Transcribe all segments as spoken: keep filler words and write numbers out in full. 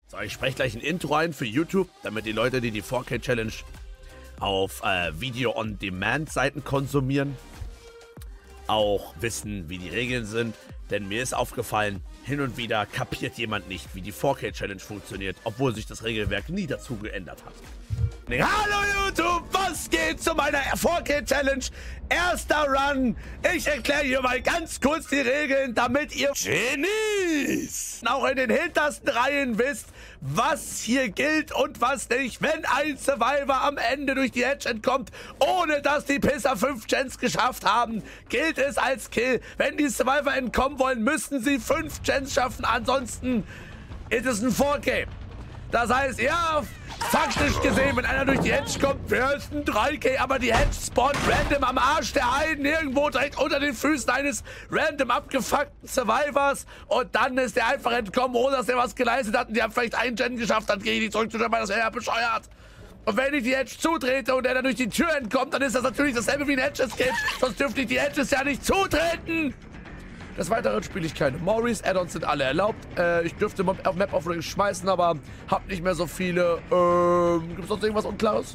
So, ich spreche gleich ein Intro ein für YouTube, damit die Leute, die die vier K Challenge auf äh, Video-on-Demand-Seiten konsumieren, auch wissen, wie die Regeln sind. Denn mir ist aufgefallen, hin und wieder kapiert jemand nicht, wie die vier K Challenge funktioniert, obwohl sich das Regelwerk nie dazu geändert hat. Hallo YouTube, was geht zu meiner vier K Challenge? Erster Run. Ich erkläre hier mal ganz kurz die Regeln, damit ihr Genies auch in den hintersten Reihen wisst, was hier gilt und was nicht. Wenn ein Survivor am Ende durch die Hedge entkommt, ohne dass die Pisser fünf Gens geschafft haben, gilt es als Kill. Wenn die Survivor entkommen wollen, müssen sie fünf Gens schaffen, ansonsten ist es ein vier K. Das heißt, ja, faktisch gesehen, wenn einer durch die Hedge kommt, wäre es ein drei K, aber die Hedge spawnt random am Arsch der Heiden irgendwo direkt unter den Füßen eines random abgefuckten Survivors und dann ist der einfach entkommen, ohne dass er was geleistet hat und die haben vielleicht einen Gen geschafft, dann gehe ich nicht zurückzuschauen, weil das wäre ja bescheuert. Und wenn ich die Hedge zutrete und er dann durch die Tür entkommt, dann ist das natürlich dasselbe wie ein Hedge-Escape, sonst dürfte ich die Hedges ja nicht zutreten. Des Weiteren spiele ich keine Maurice, Add-ons sind alle erlaubt. Äh, ich dürfte Map-Offerings schmeißen, aber hab nicht mehr so viele. Ähm, gibt es sonst irgendwas Unklares?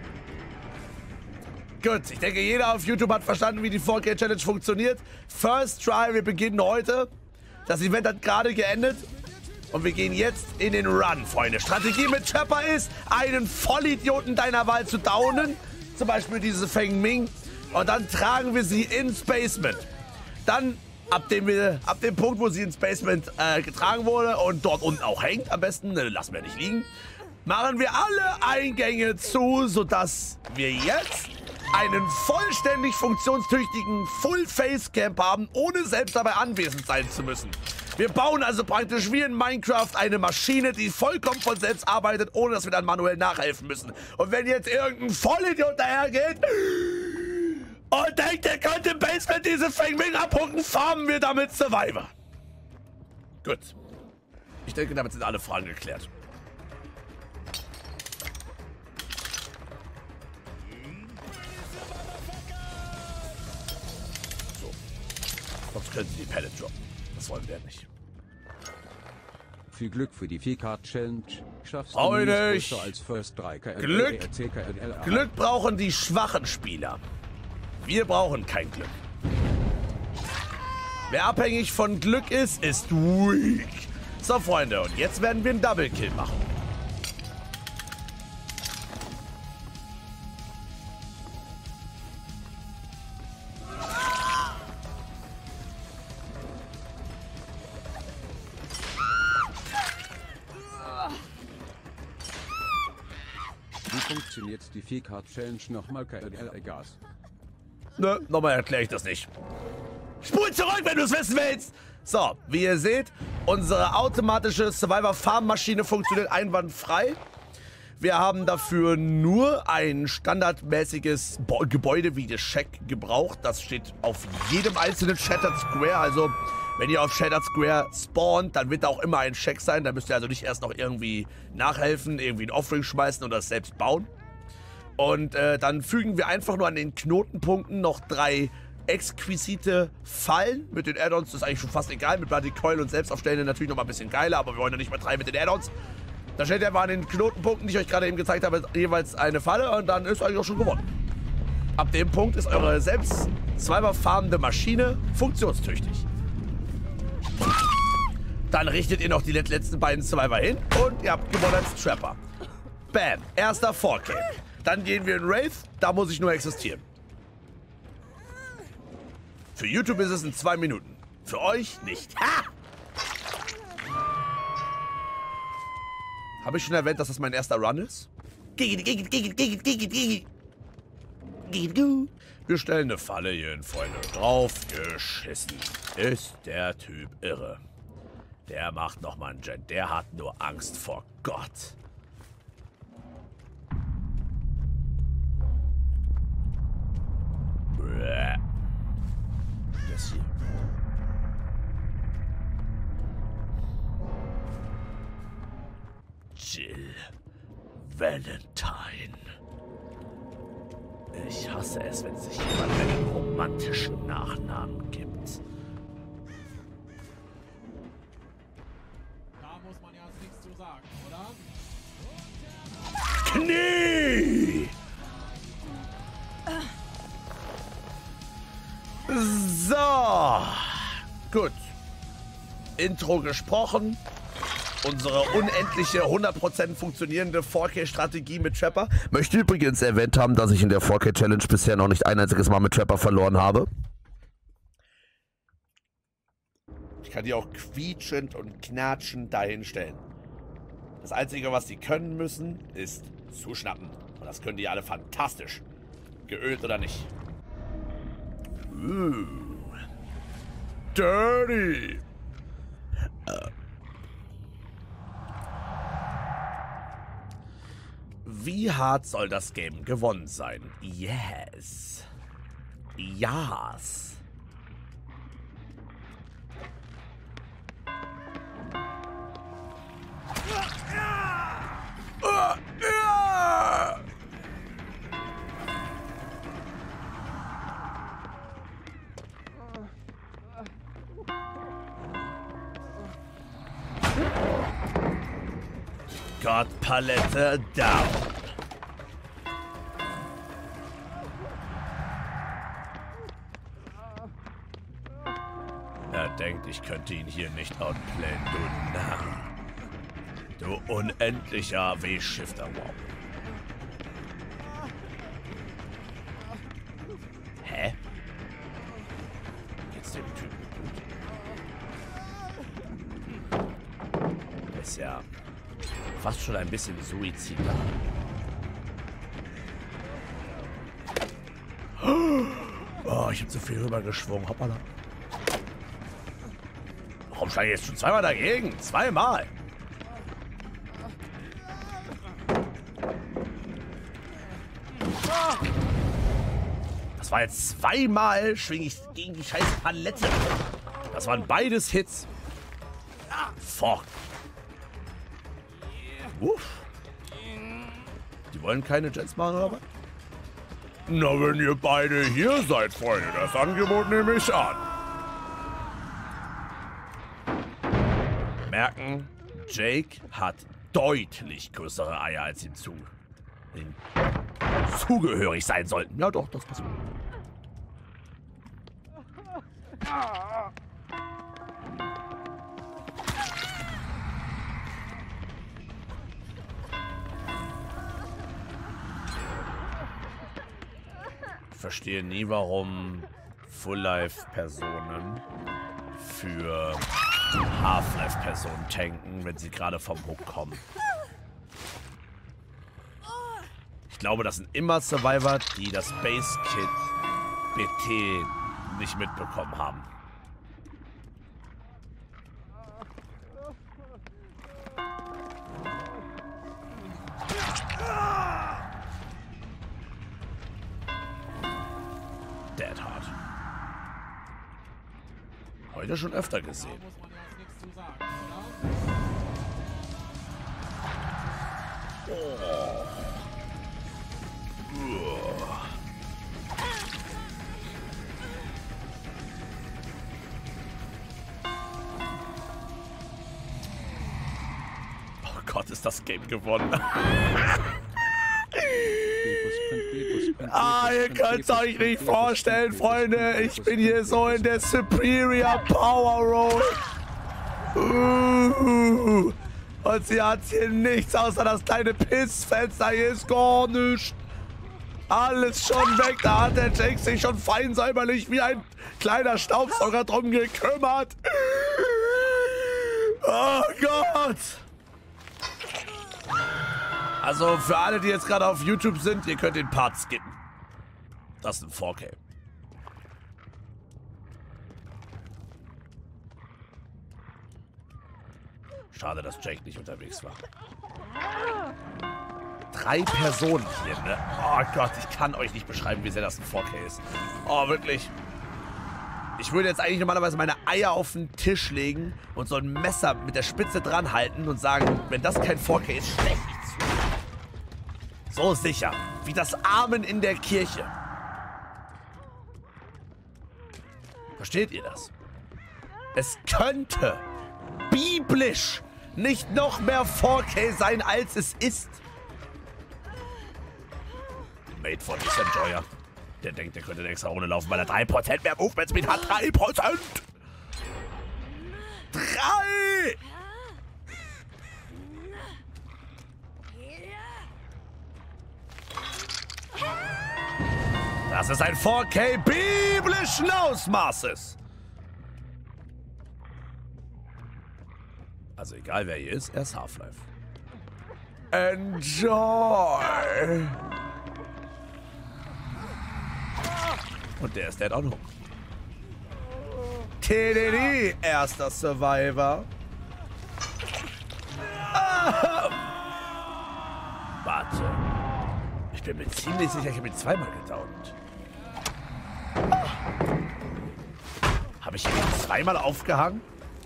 Gut, ich denke, jeder auf YouTube hat verstanden, wie die vier K Challenge funktioniert. First Try, wir beginnen heute. Das Event hat gerade geendet. Und wir gehen jetzt in den Run, Freunde. Strategie mit Chopper ist, einen Vollidioten deiner Wahl zu downen. Zum Beispiel diese Feng Ming. Und dann tragen wir sie ins Basement. Dann... Ab dem, wir, ab dem Punkt, wo sie ins Basement äh, getragen wurde und dort unten auch hängt, am besten, ne, lassen wir nicht liegen, machen wir alle Eingänge zu, sodass wir jetzt einen vollständig funktionstüchtigen Full-Face-Camp haben, ohne selbst dabei anwesend sein zu müssen. Wir bauen also praktisch wie in Minecraft eine Maschine, die vollkommen von selbst arbeitet, ohne dass wir dann manuell nachhelfen müssen. Und wenn jetzt irgendein Vollidiot dahergeht und denkt, er könnte im Basement diese Feng Ming abhucken, farmen wir damit Survivor. Gut. Ich denke, damit sind alle Fragen geklärt. So. Sonst können sie die Pallet droppen. Das wollen wir nicht. Viel Glück für die vier K Challenge. Schaffst du nicht. Als First drei K Glück, Glück brauchen die schwachen Spieler. Wir brauchen kein Glück. Wer abhängig von Glück ist, ist weak. So, Freunde, und jetzt werden wir einen Double Kill machen. Wie funktioniert die vier K Challenge nochmal? K L Gas. Nö, nochmal erkläre ich das nicht. Spul zurück, wenn du es wissen willst! So, wie ihr seht, unsere automatische Survivor-Farm-Maschine funktioniert einwandfrei. Wir haben dafür nur ein standardmäßiges Bo Gebäude wie das Shack gebraucht. Das steht auf jedem einzelnen Shattered Square. Also, wenn ihr auf Shattered Square spawnt, dann wird da auch immer ein Shack sein. Da müsst ihr also nicht erst noch irgendwie nachhelfen, irgendwie ein Offering schmeißen oder das selbst bauen. Und äh, dann fügen wir einfach nur an den Knotenpunkten noch drei exquisite Fallen. Mit den Add-ons ist eigentlich schon fast egal. Mit Bloody Coil und Selbstaufstellen natürlich noch mal ein bisschen geiler, aber wir wollen ja nicht mehr treiben mit den Add-ons. Da stellt ihr einfach an den Knotenpunkten, die ich euch gerade eben gezeigt habe, jeweils eine Falle und dann ist eigentlich auch schon gewonnen. Ab dem Punkt ist eure selbst zweimal farmende Maschine funktionstüchtig. Dann richtet ihr noch die letzten beiden Survivor hin und ihr habt gewonnen als Trapper. Bam, erster vier K. Dann gehen wir in Wraith, da muss ich nur existieren. Für YouTube ist es in zwei Minuten. Für euch nicht. Ha! Habe ich schon erwähnt, dass das mein erster Run ist? Wir stellen eine Falle hier hin, Freunde. Drauf geschissen. Ist der Typ irre. Der macht nochmal einen Gen. Der hat nur Angst vor Gott. Das hier. Jill Valentine. Ich hasse es, wenn sich jemand einen romantischen Nachnamen gibt. Da muss man ja nichts zu sagen. Knie! So. Gut. Intro gesprochen. Unsere unendliche, hundert Prozent funktionierende vier K-Strategie mit Trapper. Möchte übrigens erwähnt haben, dass ich in der vier K-Challenge bisher noch nicht ein einziges Mal mit Trapper verloren habe. Ich kann die auch quietschend und knatschend dahinstellen. Das Einzige, was sie können müssen, ist zuschnappen. Und das können die alle fantastisch. Geölt oder nicht. Uh. Dirty. Uh. Wie hart soll das Game gewonnen sein? Yes. Yes. Got Palette down. Er denkt, ich könnte ihn hier nicht outplayen, du Narr. Du unendlicher W-Shifter, wow. Hä? Geht's dem Typen gut? Ist ja fast schon ein bisschen suizidal. Oh, ich hab zu viel rübergeschwungen. Hoppala. Warum steige ich jetzt schon zweimal dagegen? Zweimal. Das war jetzt zweimal, schwinge ich gegen die scheiß Palette. Das waren beides Hits. Fuck. Uff. Die wollen keine Jets machen, aber? Na, wenn ihr beide hier seid, Freunde, das Angebot nehme ich an. Merken, Jake hat deutlich größere Eier, als ihm zu, ihm zugehörig sein sollten. Ja doch, das passt gut. Ich verstehe nie, warum Full-Life-Personen für Half-Life-Personen tanken, wenn sie gerade vom Hook kommen. Ich glaube, das sind immer Survivor, die das Base Kit B T nicht mitbekommen haben. Dead Hard. Heute schon öfter gesehen. Oh. Oh Gott, ist das Game gewonnen. Ah, ihr könnt es euch nicht vorstellen, Freunde. Ich bin hier so in der Superior Power Roll. Uh, und sie hat hier nichts außer das kleine Pissfenster. Hier ist gar nichts. Alles schon weg. Da hat der Jake sich schon fein säuberlich wie ein kleiner Staubsauger drum gekümmert. Oh Gott. Also für alle, die jetzt gerade auf YouTube sind, ihr könnt den Part skippen. Das ist ein vier K. Schade, dass Jake nicht unterwegs war. Drei Personen hier, ne? Oh Gott, ich kann euch nicht beschreiben, wie sehr das ein vier K ist. Oh, wirklich. Ich würde jetzt eigentlich normalerweise meine Eier auf den Tisch legen und so ein Messer mit der Spitze dran halten und sagen, wenn das kein vier K ist, stech ich zu. So sicher, wie das Amen in der Kirche. Versteht ihr das? Es könnte biblisch nicht noch mehr vier K sein, als es ist. Made for Disenjoyer. Der denkt, der könnte extra ohne laufen, weil er drei Prozent mehr Movement Speed hat. drei Prozent! drei! Das ist ein vier K biblischen Ausmaßes. Also egal wer hier ist, er ist Half-Life. Enjoy! Und der ist Dead on Hook. T D D, erster Survivor. Ah! Warte. Ich bin mir ziemlich sicher, ich habe ihn zweimal gedownt. Habe ich ihn zweimal aufgehangen?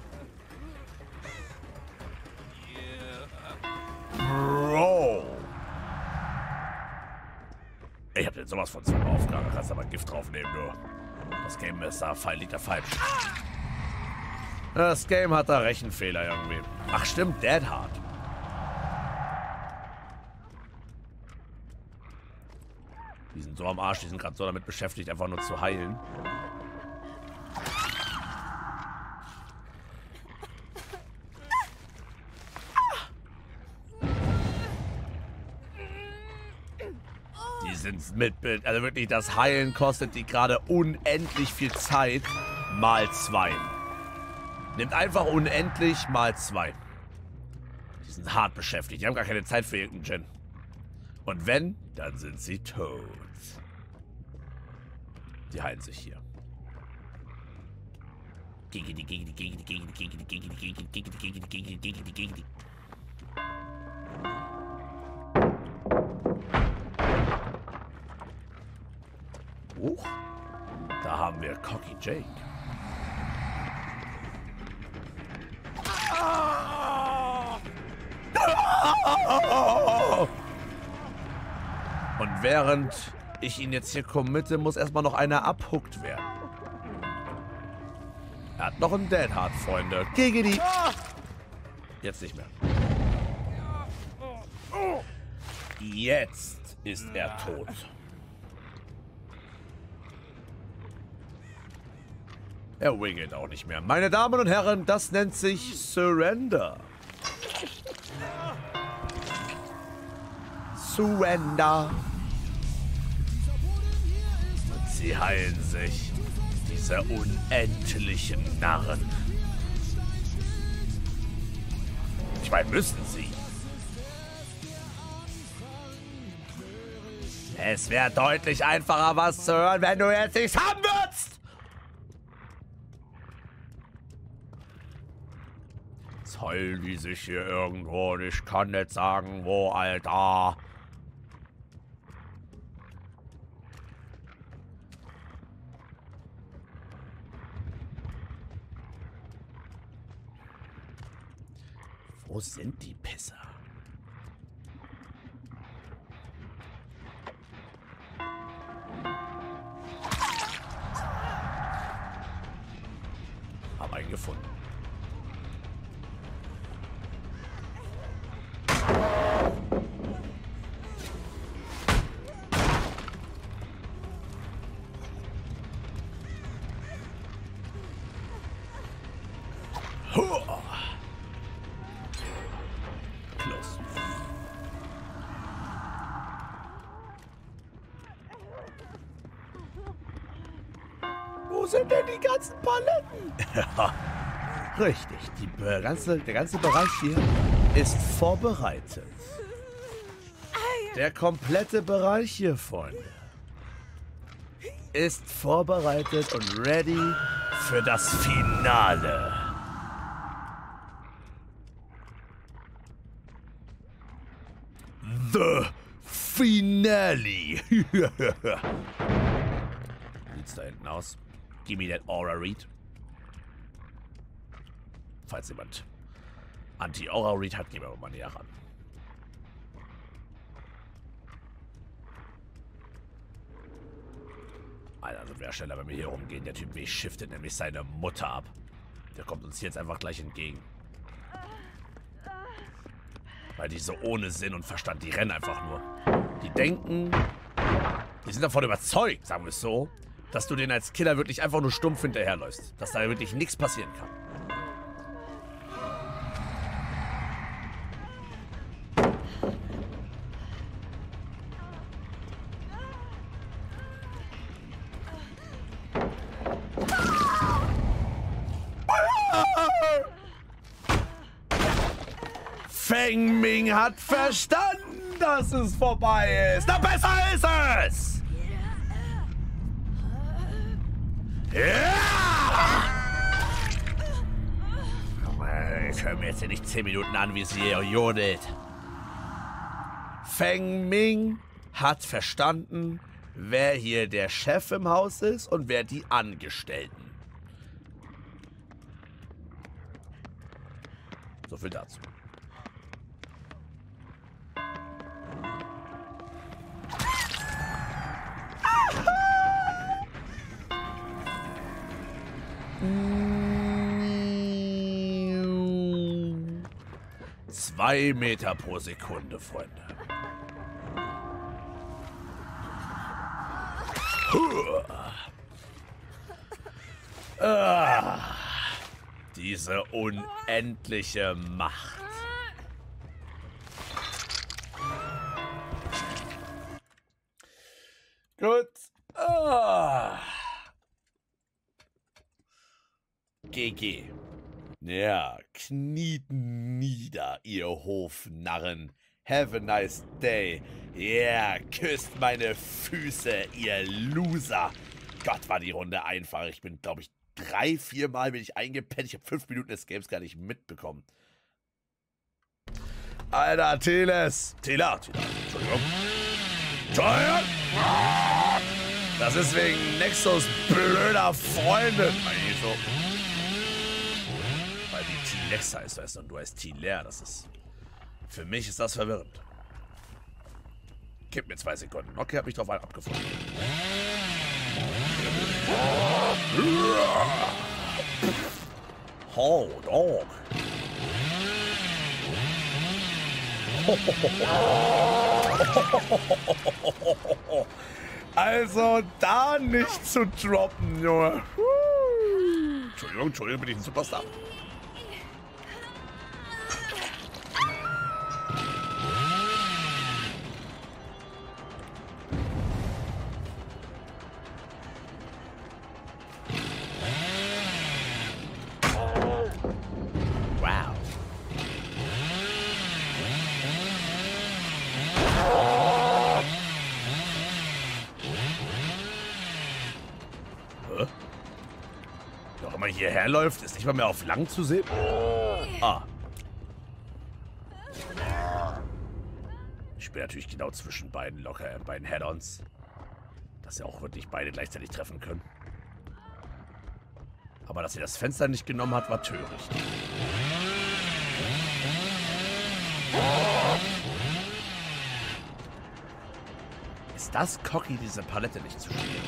Bro. Ich hab den sowas von zweimal aufgehangen. Da kannst du aber Gift draufnehmen, du. Das Game ist da, liegt da falsch. Das Game hat da Rechenfehler irgendwie. Ach stimmt, Dead Hard. Die sind so am Arsch, die sind gerade so damit beschäftigt, einfach nur zu heilen. Die sind mit, also wirklich, das Heilen kostet die gerade unendlich viel Zeit mal zwei. Nimmt einfach unendlich mal zwei. Die sind hart beschäftigt, die haben gar keine Zeit für irgendeinen Gen. Und wenn, dann sind sie tot. Die heilen sich hier. Gegen die, gegen die, gegen die, gegen die, gegen die, gegen die, gegen die, gegen die, gegen die, gegen die, gegen die, gegen die. Huch. Da haben wir Cocky Jake. Und während ich ihn jetzt hier committe, muss erstmal noch einer abhuckt werden. Er hat noch einen Dead Hard, Freunde. Gegen die. Jetzt nicht mehr. Jetzt ist er tot. Er wiggelt auch nicht mehr. Meine Damen und Herren, das nennt sich Surrender. Surrender. Und sie heilen sich. Diese unendlichen Narren. Ich meine, müssen sie. Es wäre deutlich einfacher, was zu hören, wenn du jetzt nichts haben würdest. Jetzt heulen die sich hier irgendwo und ich kann nicht sagen, wo, Alter. Wo sind die Pisser? Hab einen gefunden. Wo sind denn die ganzen Paletten? Ja, richtig. Die ganze, der ganze Bereich hier ist vorbereitet. Der komplette Bereich hier, Freunde, ist vorbereitet und ready für das Finale. The Finale. Wie sieht's da hinten aus? Give me that Aura Read. Falls jemand Anti-Aura Read hat, gehen wir mal näher ran. Alter, also wäre schneller, wenn wir hier rumgehen. Der Typ shiftet nämlich seine Mutter ab. Der kommt uns hier jetzt einfach gleich entgegen. Weil die so ohne Sinn und Verstand, die rennen einfach nur. Die denken, die sind davon überzeugt, sagen wir es so, dass du denen als Killer wirklich einfach nur stumpf hinterherläufst. Dass da wirklich nichts passieren kann. Feng Ming hat verstanden, dass es vorbei ist. Na, besser ist es! Ja! Ich höre mir jetzt hier nicht zehn Minuten an, wie sie hier jodelt. Feng Ming hat verstanden, wer hier der Chef im Haus ist und wer die Angestellten. So viel dazu. Zwei Meter pro Sekunde, Freunde. Ah, diese unendliche Macht. Gut. Ah. G G. Ja, kniet nieder, ihr Hofnarren. Have a nice day. Ja, yeah, küsst meine Füße, ihr Loser. Gott, war die Runde einfach. Ich bin, glaube ich, drei, vier Mal bin ich eingepennt. Ich habe fünf Minuten des Games gar nicht mitbekommen. Alter, Teles. Tela, Tela. Entschuldigung. Entschuldigung. Das ist wegen Nexus blöder Freundin. So. Weil die T-Lex heißt, weißt du, und du heißt T-Leer. Das ist... Für mich ist das verwirrend. Gib mir zwei Sekunden. Okay, hab mich drauf abgefunden. Oh, Dog. Also da nicht zu droppen, Junge. Entschuldigung, Entschuldigung, bin ich ein Superstar. Wow. Hä? Wer auch immer hierher läuft, ist nicht mal mehr auf lang zu sehen. Ah. Ich bin natürlich genau zwischen beiden locker, beiden Head-Ons. Dass sie auch wirklich beide gleichzeitig treffen können. Aber dass sie das Fenster nicht genommen hat, war töricht. Ist das cocky, diese Palette nicht zu spielen?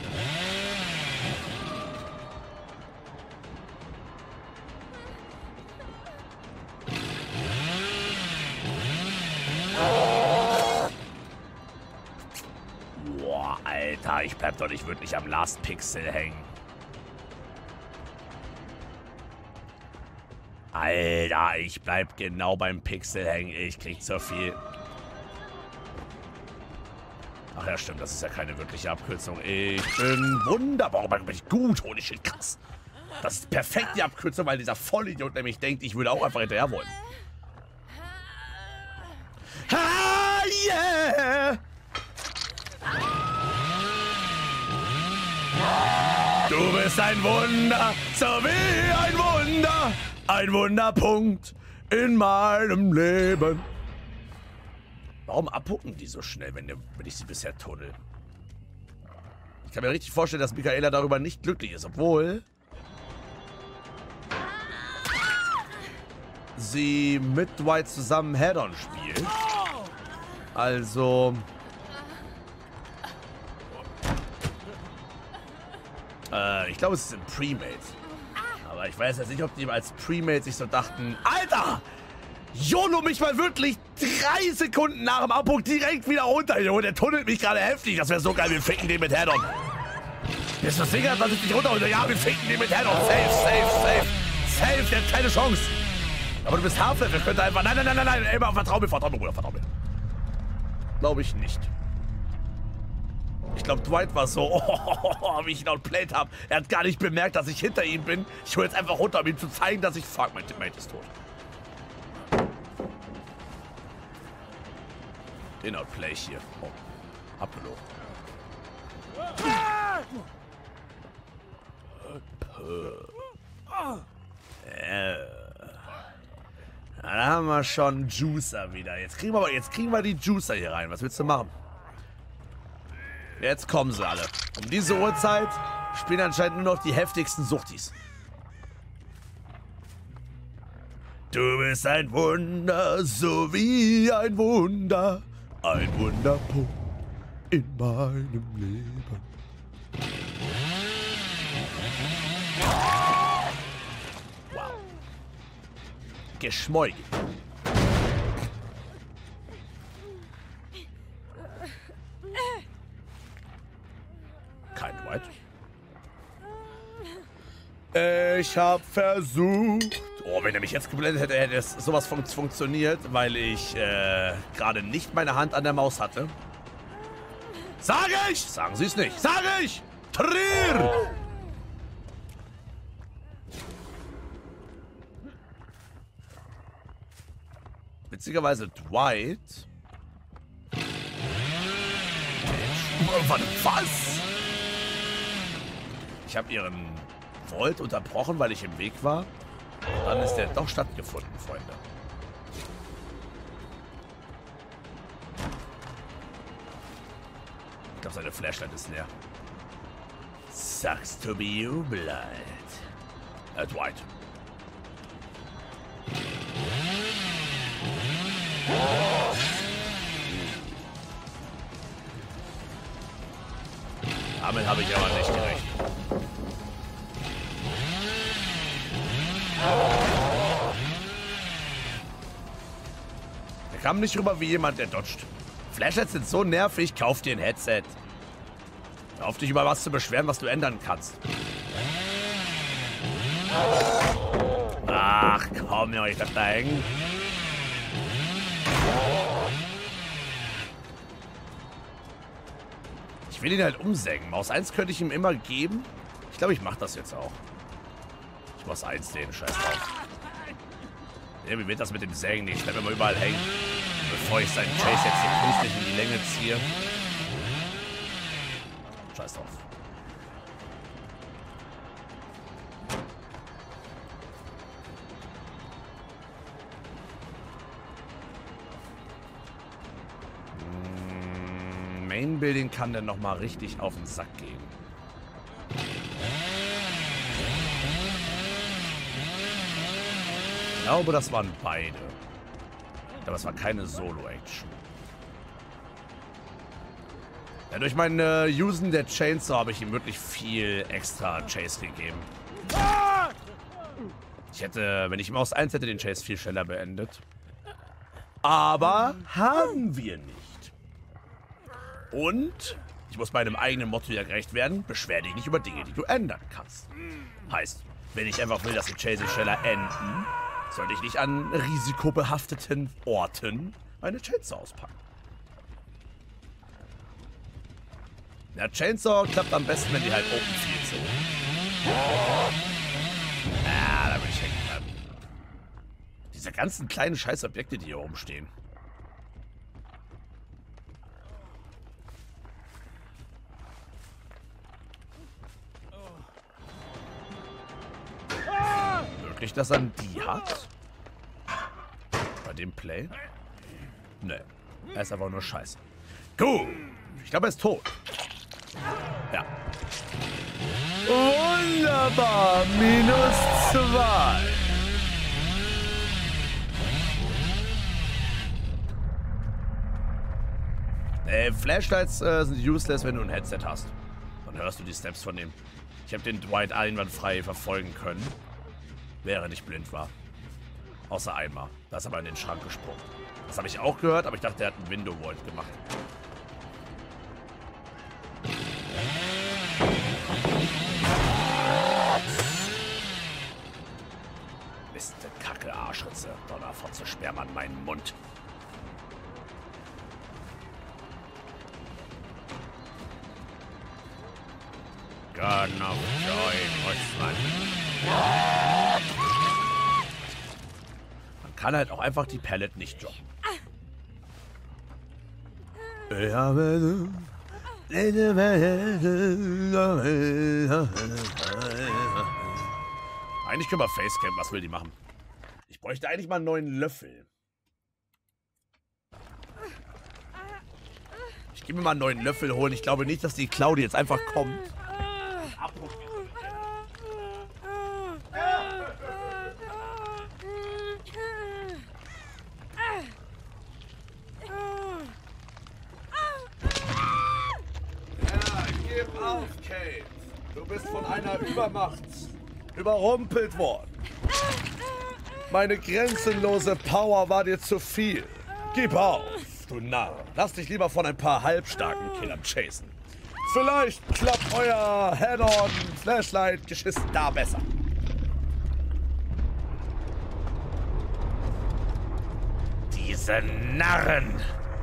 Boah, Alter, ich bleib doch nicht wirklich am Last Pixel hängen. Alter, ich bleib genau beim Pixel hängen. Ich krieg zu viel. Ach ja, stimmt, das ist ja keine wirkliche Abkürzung. Ich bin wunderbar. Warum bin ich gut? Holy shit, krass. Das ist perfekt die Abkürzung, weil dieser Vollidiot nämlich denkt, ich würde auch einfach hinterher wollen. Ah, yeah! Du bist ein Wunder, so wie ein Wunder. Ein Wunderpunkt in meinem Leben. Warum abhucken die so schnell, wenn, wenn ich sie bisher tunnel? Ich kann mir richtig vorstellen, dass Michaela darüber nicht glücklich ist, obwohl sie mit Dwight zusammen Head-On spielt. Also... Äh, ich glaube, es ist ein Premade. Aber ich weiß jetzt nicht, ob die als Premade sich so dachten, Alter! YOLO mich mal wirklich drei Sekunden nach dem Abbruch direkt wieder runter, Junge. Der tunnelt mich gerade heftig. Das wäre so geil. Wir ficken den mit Head-On. Ist das Ding, dass ich nicht runterhole? Ja, wir ficken den mit Head-On. Safe, safe, safe. Safe, der hat keine Chance. Aber du bist Half-Life. Das könnte einfach... Nein, nein, nein, nein, nein. Ey, vertrau mir, vertrau mir, Bruder, vertrau mir. Glaube ich nicht. Ich glaube, Dwight war so, oh, wie ich ihn outplayed habe. Er hat gar nicht bemerkt, dass ich hinter ihm bin. Ich hole jetzt einfach runter, um ihm zu zeigen, dass ich... Fuck, mein Teammate ist tot. Den outplay ich hier. Oh. Apollo. Äh. Da haben wir schon Juicer wieder. Jetzt kriegen wir, jetzt kriegen wir die Juicer hier rein. Was willst du machen? Jetzt kommen sie alle. Um diese Uhrzeit spielen anscheinend nur noch die heftigsten Suchtis. Du bist ein Wunder, so wie ein Wunder. Ein Wunderpunkt in meinem Leben. Wow. Geschmolgen. Kein Dwight. Ich hab versucht. Oh, wenn er mich jetzt geblendet hätte, hätte es sowas fun funktioniert, weil ich äh, gerade nicht meine Hand an der Maus hatte. Sag ich! Sagen Sie es nicht. Sag ich! Trier! Witzigerweise Dwight. Was? Ich habe ihren Volt unterbrochen, weil ich im Weg war. Dann ist der doch stattgefunden, Freunde. Ich glaube, seine Flashlight ist leer. Sucks to be you, Blood. Äh, Dwight. Damit habe ich aber nicht gerechnet. Der kam nicht rüber wie jemand, der dodgt. Flashlights sind so nervig, kauf dir ein Headset. Hör auf dich über was zu beschweren, was du ändern kannst. Ach komm, ja, ich bleib da hängen. Ich will ihn halt umsägen. Maus eins könnte ich ihm immer geben. Ich glaube, ich mache das jetzt auch. Ich muss eins sehen, scheiß drauf. Ja, wie wird das mit dem Sägen nicht? Ich bleib immer überall hängen. Bevor ich seinen Chase jetzt hier künstlich in die Länge ziehe. Scheiß drauf. Hm, Main Building kann dann nochmal richtig auf den Sack gehen. Ich glaube, das waren beide. Aber es war keine Solo-Action. Ja, durch mein äh, Usen der Chainsaw habe ich ihm wirklich viel extra Chase gegeben. Ich hätte, wenn ich Maus eins hätte, den Chase viel schneller beendet. Aber haben wir nicht. Und ich muss meinem eigenen Motto ja gerecht werden. Beschwer dich nicht über Dinge, die du ändern kannst. Heißt, wenn ich einfach will, dass die Chases schneller enden, sollte ich nicht an risikobehafteten Orten eine Chainsaw auspacken. Der Chainsaw klappt am besten, wenn die halt open field sind. Ah, da will ich hängen bleiben. Diese ganzen kleinen Scheißobjekte, die hier oben stehen. Wirklich, dass er die hat? Bei dem Play? Ne. Er ist einfach nur scheiße. Gut. Ich glaube, er ist tot. Ja. Wunderbar. Minus zwei. Äh, Flashlights äh, sind useless, wenn du ein Headset hast. Dann hörst du die Steps von dem. Ich habe den Dwight einwandfrei verfolgen können. Während ich blind war. Außer einmal. Da ist aber in den Schrank gesprungen. Das habe ich auch gehört, aber ich dachte, er hat einen Window Vault gemacht. Miste, Kacke, Arschritze. Donnerfotze, Sperrmann, meinen Mund. God of Joy muss man. Man kann halt auch einfach die Pallet nicht droppen. Eigentlich können wir Facecam, was will die machen? Ich bräuchte eigentlich mal einen neuen Löffel. Ich gehe mir mal einen neuen Löffel holen. Ich glaube nicht, dass die Claudi jetzt einfach kommt. Gib auf, Kate. Du bist von einer Übermacht überrumpelt worden. Meine grenzenlose Power war dir zu viel. Gib auf, du Narr. Lass dich lieber von ein paar halbstarken Killern chasen. Vielleicht klappt euer Head-on Flashlight-Geschiss da besser. Diese Narren!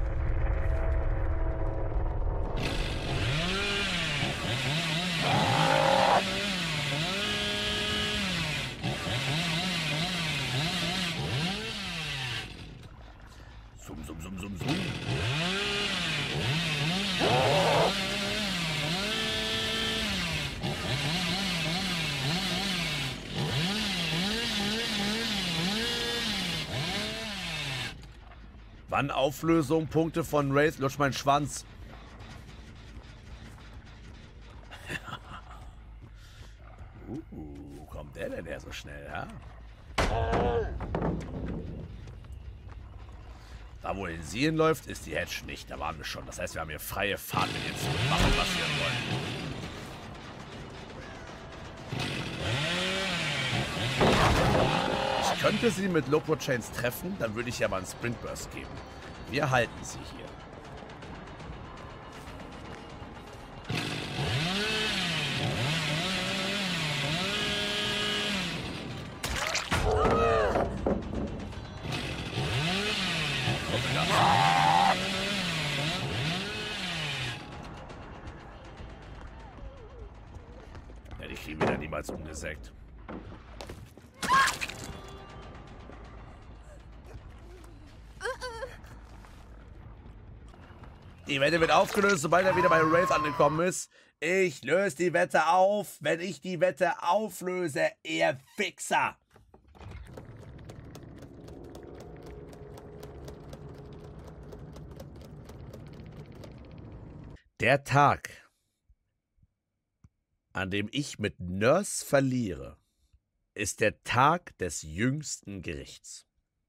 Zoom, zoom, zoom, zoom, zoom. Wann Auflösung, Punkte von Wraith, lutsch mein Schwanz. uh, wo kommt der denn her so schnell, ja? Da, wo in sie hinläuft, ist die Hedge nicht. Da waren wir schon. Das heißt, wir haben hier freie Fahrt mit ihr zu machen, was wir wollen. Ich könnte sie mit Loco Chains treffen, dann würde ich ihr aber einen Sprint Burst geben. Wir halten sie hier. Ja, die kriegen wir dann niemals umgesägt. Die Wette wird aufgelöst, sobald er wieder bei Wraith angekommen ist. Ich löse die Wette auf, wenn ich die Wette auflöse, ihr Fixer. Der Tag, an dem ich mit Nurse verliere, ist der Tag des jüngsten Gerichts.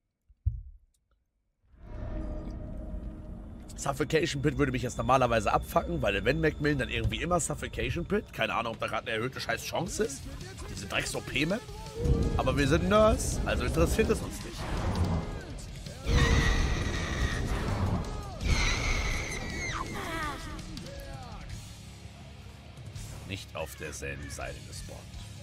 Suffocation Pit würde mich jetzt normalerweise abfacken, weil wenn Macmillan dann irgendwie immer Suffocation Pit. Keine Ahnung, ob da gerade eine erhöhte scheiß Chance ist. Diese Drecks-O P-Map. Aber wir sind Nurse, also interessiert es uns nicht. Nicht auf derselben Seite gespawnt.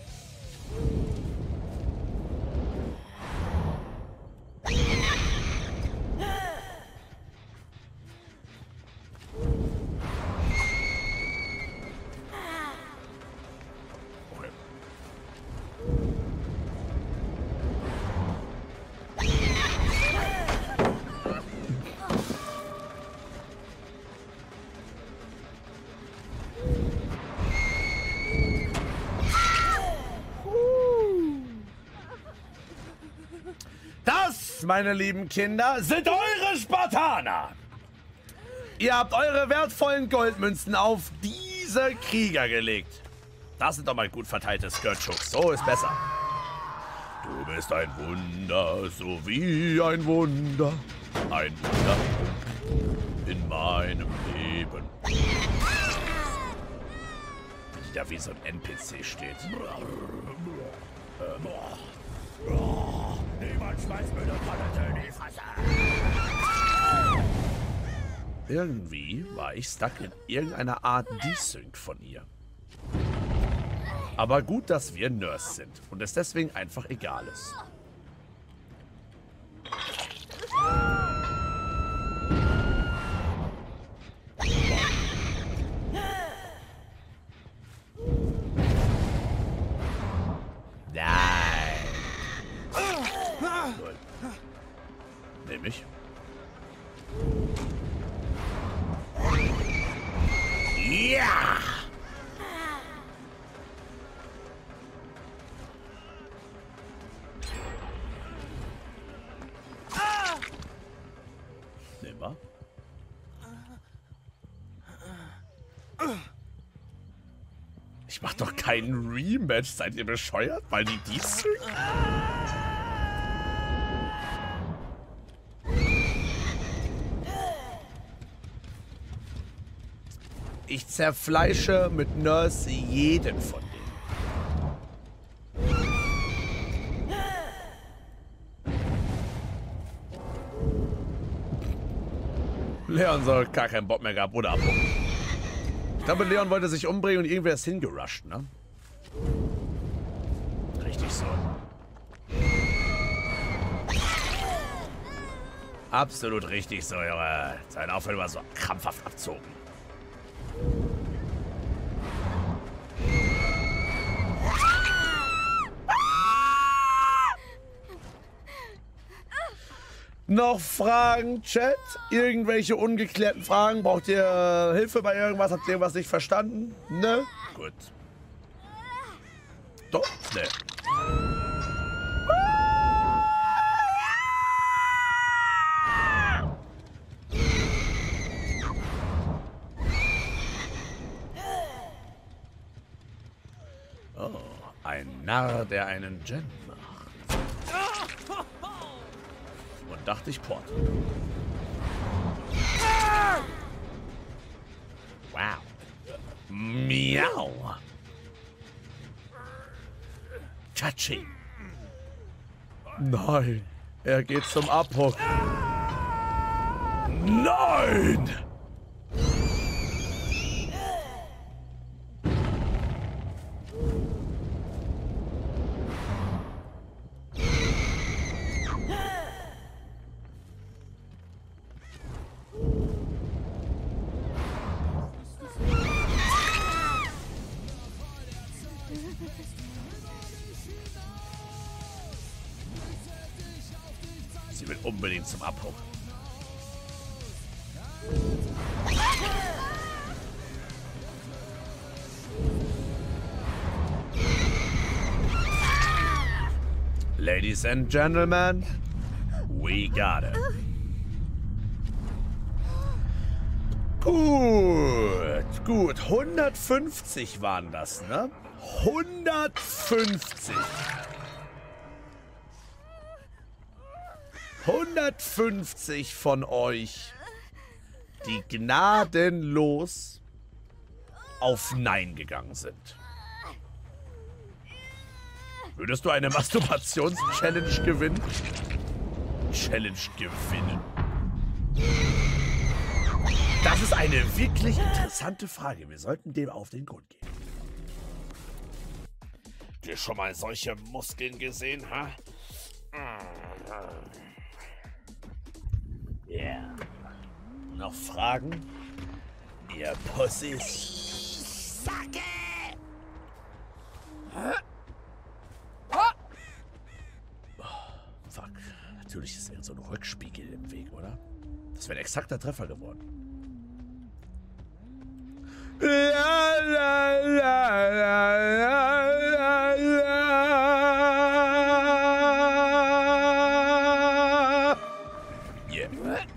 Das, meine lieben Kinder, sind eure Spartaner. Ihr habt eure wertvollen Goldmünzen auf diese Krieger gelegt. Das sind doch mal gut verteilte Skirt-Schocks. So ist besser. Du bist ein Wunder, so wie ein Wunder. Ein Wunder in meinem Leben. Wie da wie so ein N P C steht. Ähm. Niemand schmeißt mir eine Palette in die Fresse. Irgendwie war ich stuck in irgendeiner Art Desync von ihr. Aber gut, dass wir Nurse sind und es deswegen einfach egal ist. Nein. Nehm ich. Ja! Nehmen wir. Ich mach doch keinen Rematch. Seid ihr bescheuert? Weil die dies sind? Ich zerfleische mit Nurse jeden von denen. Leon soll gar keinen Bock mehr gehabt oder abhauen. Ich glaube, Leon wollte sich umbringen und irgendwer ist hingerusht, ne? Richtig so. Absolut richtig so, Junge. Sein Aufhören war so krampfhaft abzogen. Noch Fragen, Chat? Irgendwelche ungeklärten Fragen? Braucht ihr Hilfe bei irgendwas? Habt ihr irgendwas nicht verstanden? Ne? Gut. Doch? Ne. Oh, ein Narr, der einen Gen macht. Und dachte ich Port. Wow. Miau. Touchy. Nein. Er geht zum Abhook. Nein! Sie will unbedingt zum Abbruch. Ladies and gentlemen, we got it. Gut, gut. hundertfünfzig waren das, ne? hundertfünfzig. hundertfünfzig von euch, die gnadenlos auf Nein gegangen sind. Würdest du eine Masturbations-Challenge gewinnen? Challenge gewinnen. Das ist eine wirklich interessante Frage. Wir sollten dem auf den Grund gehen. Habt ihr schon mal solche Muskeln gesehen, ha? Ja. Yeah. Noch Fragen? Ihr Pussys. Sacke! Oh, fuck. Natürlich ist irgend so ein Rückspiegel im Weg, oder? Das wäre ein exakter Treffer geworden. La, la, la, la, la, la. Yeah.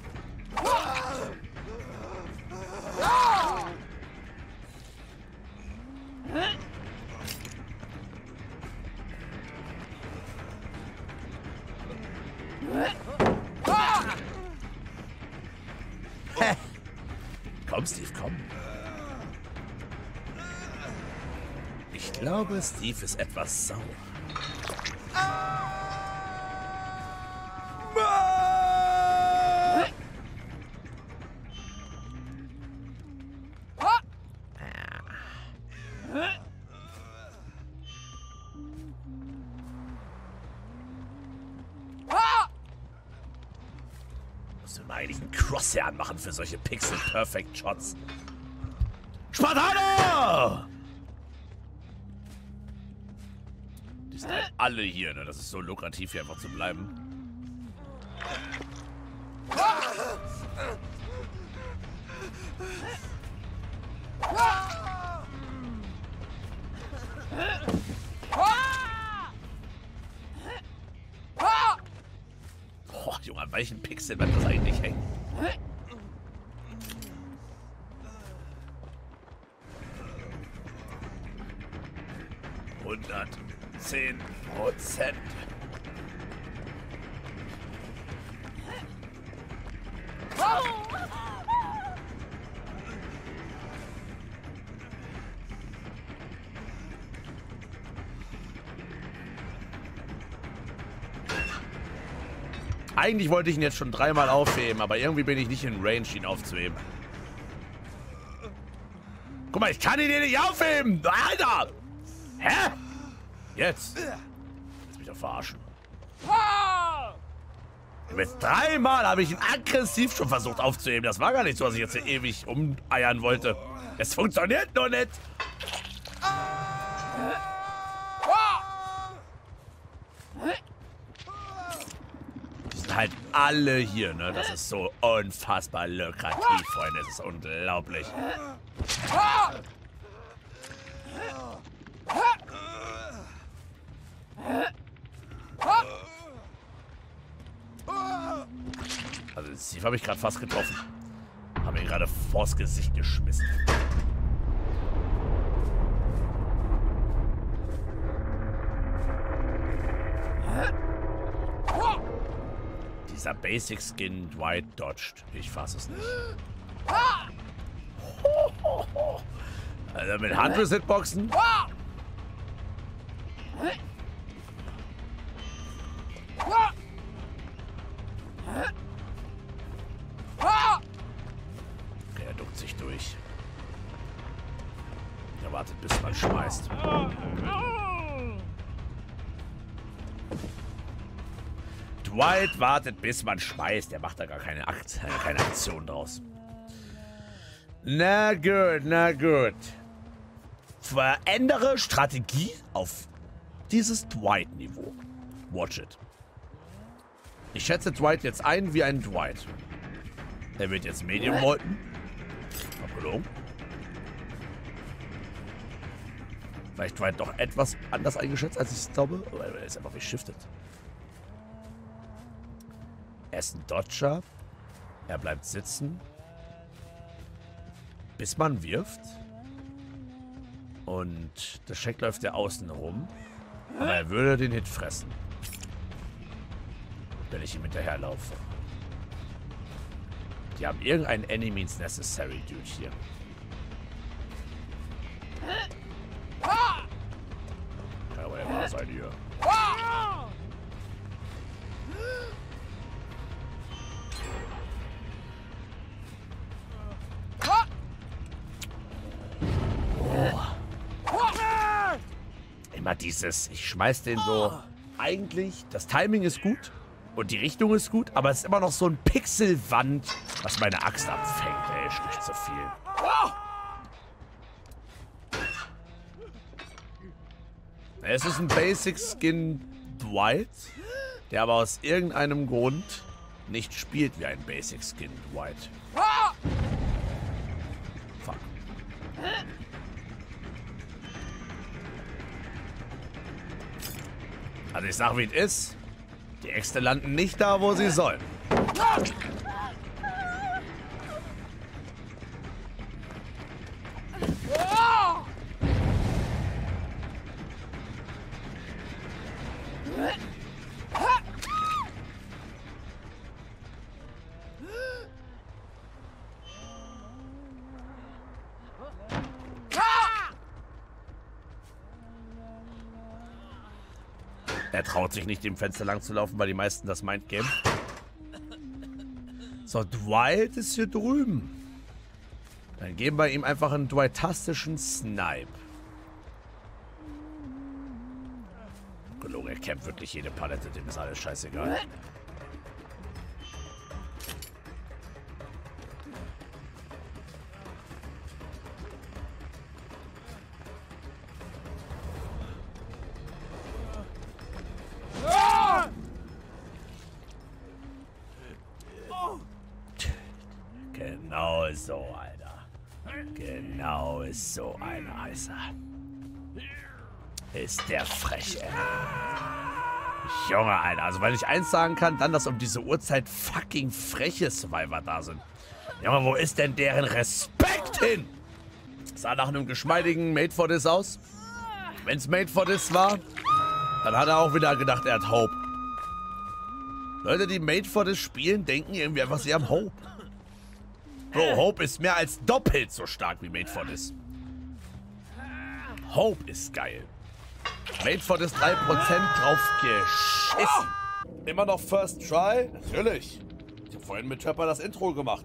Komm, Steve, komm. Ich glaube, Steve ist etwas sauer. eigentlich einen Crosshair anmachen für solche Pixel-Perfect-Shots. Spartaner! Die sind halt alle hier, ne? Das ist so lukrativ, hier einfach zu bleiben. Boah, Junge, an welchen Pixel bleibt das eigentlich hängen? hundertzehn Prozent. Eigentlich wollte ich ihn jetzt schon dreimal aufheben, aber irgendwie bin ich nicht in Range, ihn aufzuheben. Guck mal, ich kann ihn hier nicht aufheben! Alter! Hä? Jetzt? Lass mich doch verarschen. Mit dreimal habe ich ihn aggressiv schon versucht aufzuheben. Das war gar nicht so, dass ich jetzt hier ewig umeiern wollte. Es funktioniert nur nicht. Die sind halt alle hier, ne? Das ist so unfassbar lukrativ, Freunde. Das ist unglaublich. Also den Steve habe ich gerade fast getroffen. Habe ihn gerade vors Gesicht geschmissen. Dieser Basic Skin Dwight dodged. Ich fasse es nicht. Also mit Handfuß-Hitboxen. Okay, er duckt sich durch. Er wartet, bis man schmeißt. Dwight wartet, bis man schmeißt. Er macht da gar keine, Akt, keine Aktion draus. Na gut, na gut. Verändere Strategie auf dieses Dwight-Niveau. Watch it. Ich schätze Dwight jetzt ein wie ein Dwight. Er wird jetzt Medium wolten. Abgelogen. Vielleicht Dwight doch etwas anders eingeschätzt, als ich es glaube. Aber er ist einfach geschiftet. Er ist ein Dodger. Er bleibt sitzen. Bis man wirft. Und der Check läuft ja außen rum. Aber er würde den Hit fressen. Wenn ich ihm hinterherlaufe. Die haben irgendeinen Any Means Necessary Dude hier. Kann aber ja wahr sein hier. Immer dieses, ich schmeiß den so. Eigentlich, das Timing ist gut und die Richtung ist gut, aber es ist immer noch so ein Pixelwand, was meine Axt abfängt. Ey, ist nicht so viel. Es ist ein Basic Skin Dwight, der aber aus irgendeinem Grund nicht spielt wie ein Basic Skin Dwight. Fuck. Also ich sag, wie es ist. Die Äxte landen nicht da, wo sie sollen. Er traut sich nicht, dem Fenster lang zu laufen, weil die meisten das Mindgame. So, Dwight ist hier drüben. Dann geben wir ihm einfach einen Dwight-tastischen Snipe. Gelogen, er campt wirklich jede Palette, dem ist alles scheißegal. Genau so, Alter. Genau so einer heißt er. Ist der frech, ey. Junge, Alter. Also, wenn ich eins sagen kann, dann, dass um diese Uhrzeit fucking freche Survivor da sind. Junge, wo ist denn deren Respekt hin? Sah nach einem geschmeidigen Made for This aus. Wenn's Made for This war, dann hat er auch wieder gedacht, er hat Hope. Leute, die Made for This spielen, denken irgendwie einfach, sie haben Hope. Bro, Hope ist mehr als doppelt so stark wie Made for This. Hope ist geil. Made for This drei Prozent drauf geschissen. Immer noch First Try? Natürlich. Ich habe vorhin mit Trapper das Intro gemacht.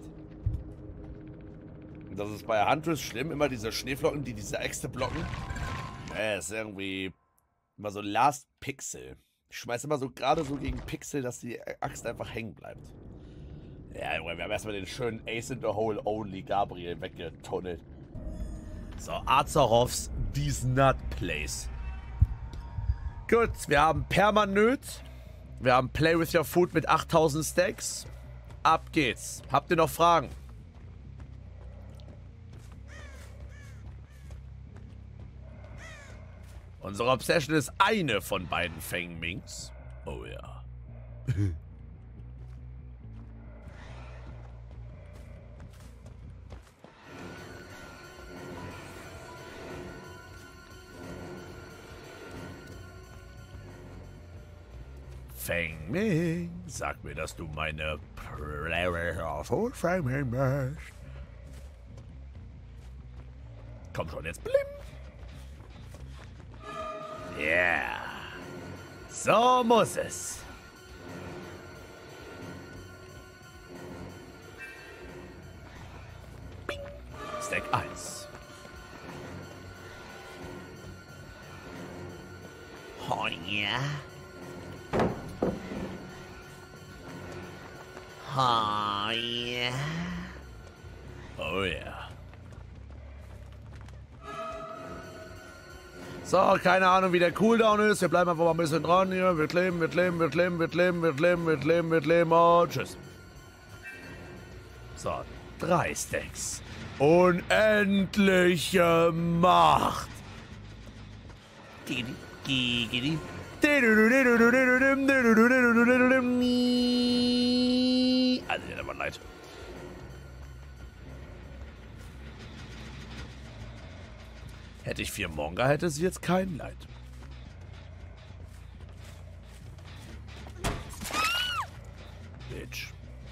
Und das ist bei Huntress schlimm, immer diese Schneeflocken, die diese Äxte blocken. Äh, ist irgendwie immer so Last Pixel. Ich schmeiß immer so gerade so gegen Pixel, dass die Axt einfach hängen bleibt. Ja, Junge, wir haben erstmal den schönen Ace in the Hole Only Gabriel weggetunnelt. So, Azarovs These Nut Place. Gut, wir haben Permanöt. Wir haben Play with Your Food mit achttausend Stacks. Ab geht's. Habt ihr noch Fragen? Unsere Obsession ist eine von beiden Feng Minks. Oh ja. Feng Ming, sag mir, dass du meine Player of Feng Ming bist. Komm schon, jetzt blim. Yeah. So muss es. Bing. Stack eins. Oh ja. Oh ja. Oh ja. So, keine Ahnung, wie der Cooldown ist. Wir bleiben einfach mal ein bisschen dran hier. Wir kleben, wir kleben, wir kleben, wir kleben, wir kleben, wir kleben, wir kleben. Und tschüss. So, drei Stacks. Unendliche Macht. Gigi, gigi. Also, der war leid. Hätte ich vier Monga, hätte sie jetzt kein Leid. Bitch.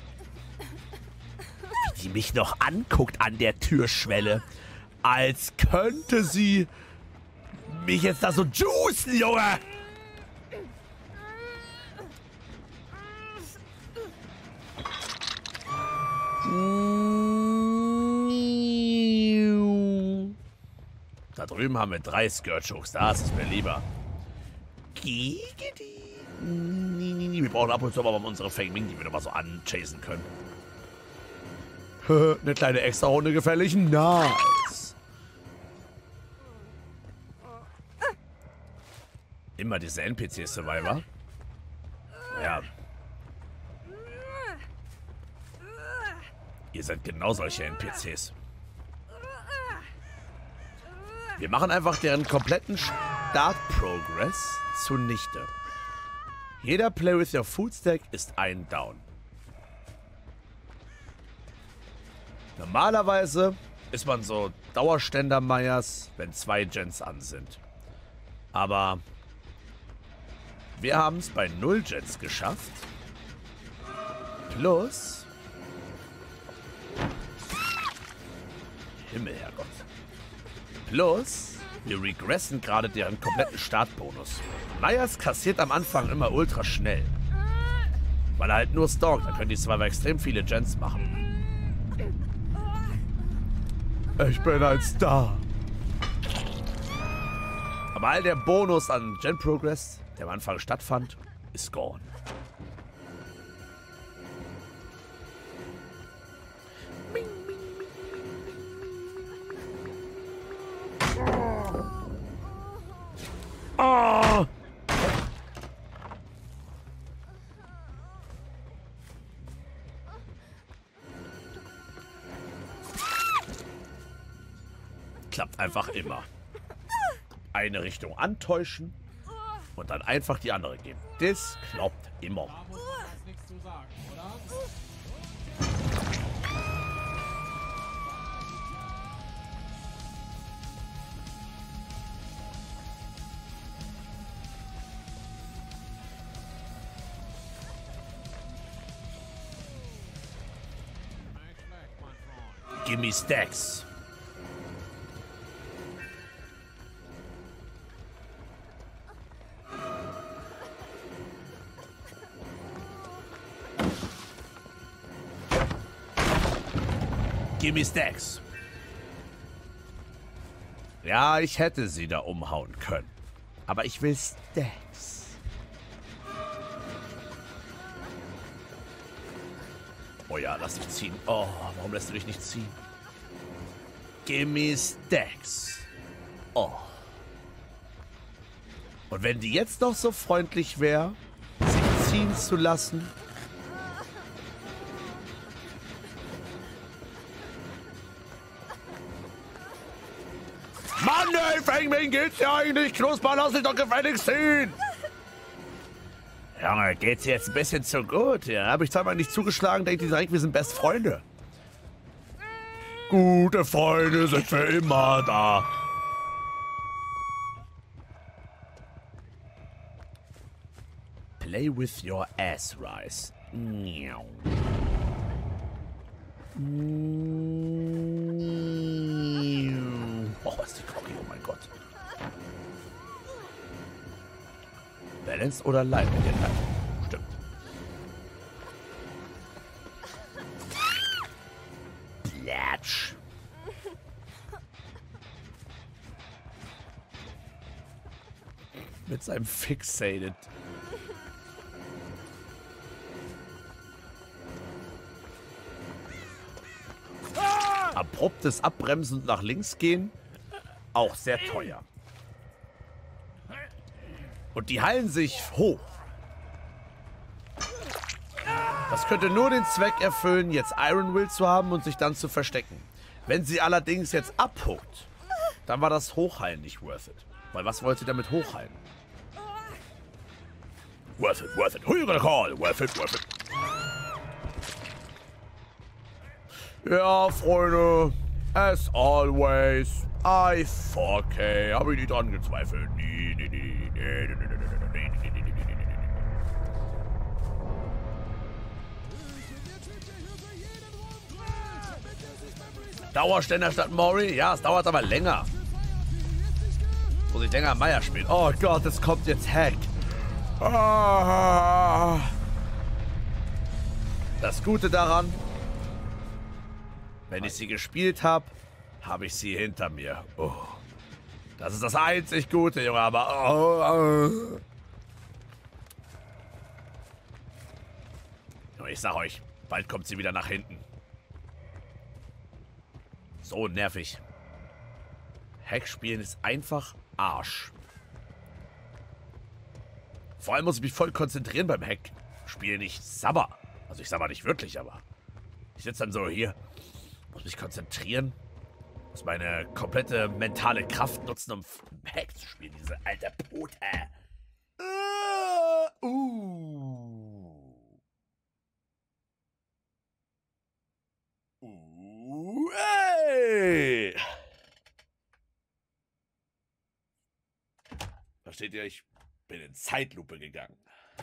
Wie die mich noch anguckt an der Türschwelle. Als könnte sie mich jetzt da so juicen, Junge. Da drüben haben wir drei Skirt-Chokes. Da ist es mir lieber. Wir brauchen ab und zu aber mal unsere Feng Ming, die wir nochmal so anchasen können. Eine kleine Extra-Runde gefällig. Nice. Immer diese N P C-Survivor. Ja. Ihr seid genau solche N P Cs. Wir machen einfach deren kompletten Start-Progress zunichte. Jeder Play with Your Food Stack ist ein Down. Normalerweise ist man so Dauerständer-Meyers, wenn zwei Gens an sind. Aber wir haben es bei null Gens geschafft. Plus... Himmelherrgott. Plus, wir regressen gerade deren kompletten Startbonus. Meyers kassiert am Anfang immer ultra schnell. Weil er halt nur stalkt, dann können die zwar extrem viele Gens machen. Ich bin ein Star. Aber all der Bonus an Gen Progress, der am Anfang stattfand, ist gone. Oh! klappt einfach immer. Eine Richtung antäuschen und dann einfach die andere geben. Das klappt immer. Da muss man jetzt nichts zu sagen, oder? Nicht schlecht, mein Freund. Gimme Stacks. Gimme Stacks. Ja, ich hätte sie da umhauen können. Aber ich will Stacks. Oh ja, lass dich ziehen. Oh, warum lässt du dich nicht ziehen? Gimme Stacks. Oh. Und wenn die jetzt noch so freundlich wäre, sich ziehen zu lassen. Mann, ey, Fengmin, geht's dir eigentlich? Knusper, lass dich doch gefälligst ziehen! Junge, geht's dir jetzt ein bisschen zu gut? Ja, habe ich zweimal nicht zugeschlagen, denkt die direkt, wir sind best Freunde. Gute Freunde sind für immer da. Play with your ass, Rice. Miau. Oh, was ist die Cocky? Oh mein Gott. Balance oder Line? Stimmt. Platsch. Mit seinem Fixated. Abruptes Abbremsen und nach links gehen. Auch sehr teuer. Und die heilen sich hoch. Das könnte nur den Zweck erfüllen, jetzt Iron Will zu haben und sich dann zu verstecken. Wenn sie allerdings jetzt abhuckt, dann war das Hochheilen nicht worth it. Weil was wollte sie damit hochheilen? Worth it, worth it. Who you gonna call? Worth it, worth it. Ja, Freunde. As always. I four K. Habe ich nicht dran gezweifelt. Nee, nee, nee, nee, nee, nee, nee, nee, nee, nee, nee, nee. Dauerständer statt Mori? Ja, es dauert aber länger. Muss ich länger Meier spielen. Oh Gott, es kommt jetzt Hack. Ah. Das Gute daran, wenn ich sie gespielt habe, habe ich sie hinter mir. Oh. Das ist das einzig Gute, Junge, aber... Oh, oh. Ich sag euch, bald kommt sie wieder nach hinten. So nervig. Hack spielen ist einfach Arsch. Vor allem muss ich mich voll konzentrieren beim Hack spielen. Ich sabber. Also ich sabber nicht wirklich, aber... Ich sitze dann so hier, muss mich konzentrieren, muss meine komplette mentale Kraft nutzen, um Hack zu spielen, diese alte Pute. Uh, uh. Uh, hey. Versteht ihr, ich bin in Zeitlupe gegangen.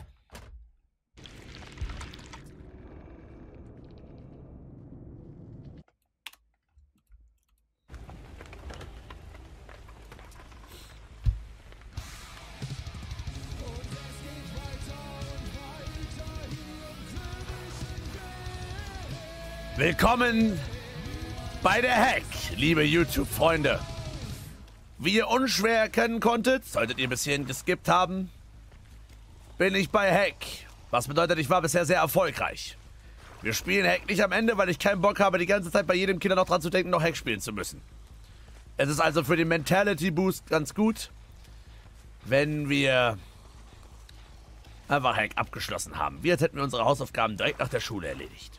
Willkommen bei der Hack, liebe YouTube-Freunde. Wie ihr unschwer erkennen konntet, solltet ihr bis hierhin geskippt haben, bin ich bei Hack. Was bedeutet, ich war bisher sehr erfolgreich. Wir spielen Hack nicht am Ende, weil ich keinen Bock habe, die ganze Zeit bei jedem Kinder noch dran zu denken, noch Hack spielen zu müssen. Es ist also für den Mentality Boost ganz gut, wenn wir einfach Hack abgeschlossen haben. Wir hätten wir unsere Hausaufgaben direkt nach der Schule erledigt.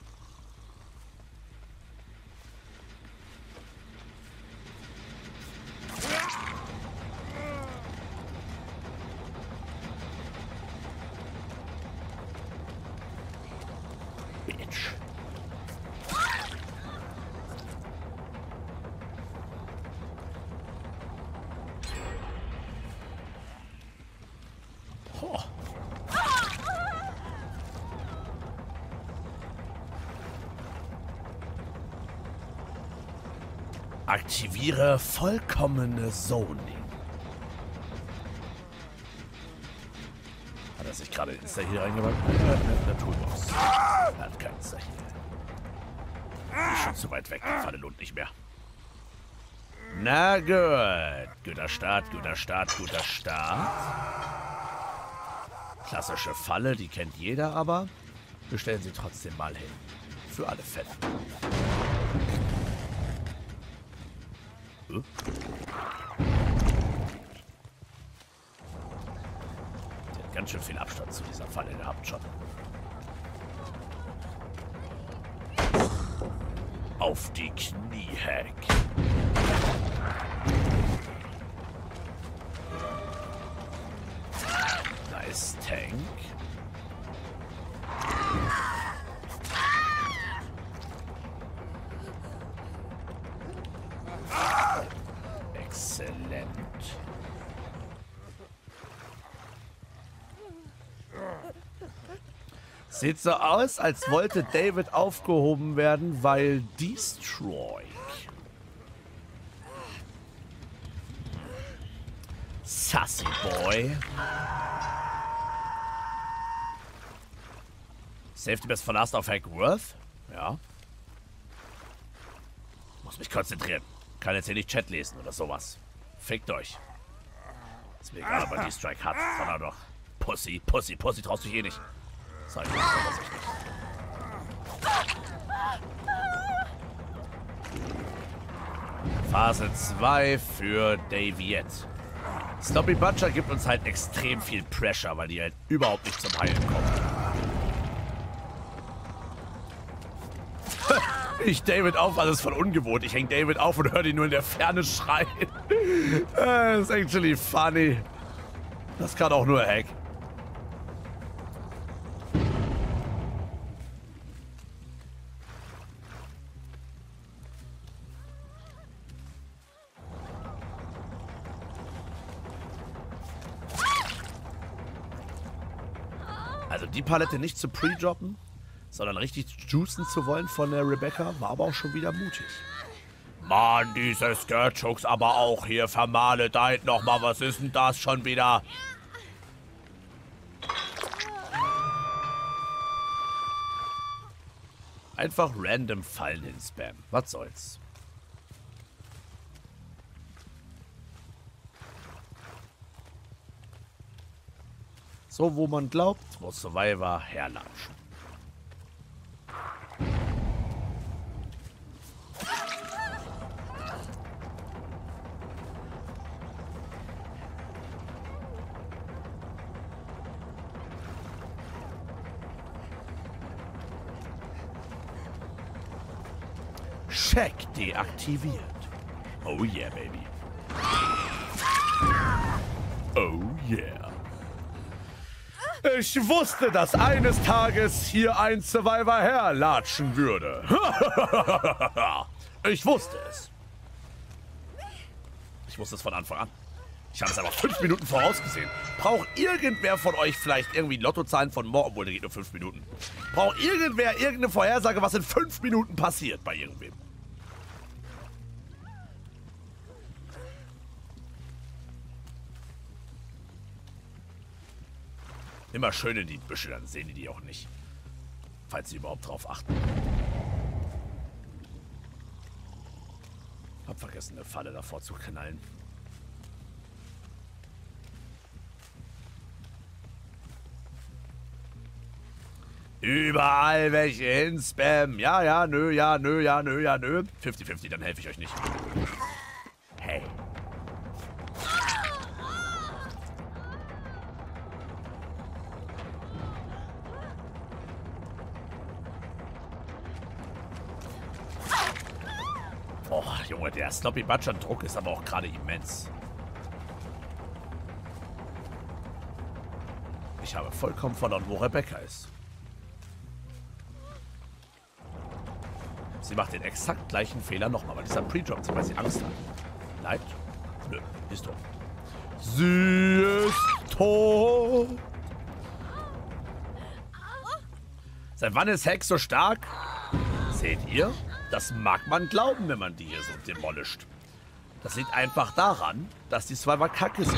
Aktiviere vollkommene Zoning. Hat er sich gerade Insta hier reingewagt? Er hat eine Toolbox. Er hat keinen Insta hier. Ist schon zu weit weg. Die Falle lohnt nicht mehr. Na gut. Guter Start, guter Start, guter Start. Klassische Falle, die kennt jeder, aber wir stellen sie trotzdem mal hin. Für alle Fälle. Äh? Der hat ganz schön viel Abstand zu dieser Falle gehabt schon. Auf die Knie, Hack. Nice Tank. Exzellent. Sieht so aus, als wollte David aufgehoben werden, weil Destroy. Sassy Boy. Safety Best von Last auf Hackworth. Ja. Muss mich konzentrieren. Kann jetzt hier nicht Chat lesen oder sowas. Fickt euch. Ist mir egal, ob er die Strike hat. Sondern doch. Pussy, Pussy, Pussy traust du dich eh nicht. So, ich weiß nicht. Phase zwei für Daviet. Sloppy Butcher gibt uns halt extrem viel Pressure, weil die halt überhaupt nicht zum Heilen kommen. Ich David auf, alles von ungewohnt. Ich häng David auf und höre ihn nur in der Ferne schreien. Das ist actually funny. Das kann auch nur Hack. Also die Palette nicht zu pre-droppen, sondern richtig juicen zu wollen von der Rebecca, war aber auch schon wieder mutig. Mann, diese Skirt-Chokes aber auch hier vermaledeit nochmal. Was ist denn das schon wieder? Einfach random Fallen in Spam. Was soll's? So, wo man glaubt, wo Survivor herlatschen. Check deaktiviert. Oh yeah, baby. Oh yeah. Ich wusste, dass eines Tages hier ein Survivor herlatschen würde. Ich wusste es. Ich wusste es von Anfang an. Ich habe es aber fünf Minuten vorausgesehen. Braucht irgendwer von euch vielleicht irgendwie Lottozahlen von morgen? Obwohl, der geht nur fünf Minuten. Braucht irgendwer irgendeine Vorhersage, was in fünf Minuten passiert bei irgendwem? Immer schön in die Büsche, dann sehen die die auch nicht. Falls sie überhaupt drauf achten. Hab vergessen, eine Falle davor zu knallen. Überall welche hin, Spam. Ja, ja, nö, ja, nö, ja, nö, ja, nö. fünfzig fünfzig, dann helfe ich euch nicht. Hey. Oh, Junge, der Sloppy Butcher Druck ist aber auch gerade immens. Ich habe vollkommen verloren, wo Rebecca ist. Sie macht den exakt gleichen Fehler nochmal, weil dieser Pre-Drop, weil sie Angst hat. Bleibt? Nö, ist tot. Sie ist tot. Seit wann ist Hex so stark? Seht ihr? Das mag man glauben, wenn man die hier so demolished. Das liegt einfach daran, dass die Survivor kacke sind.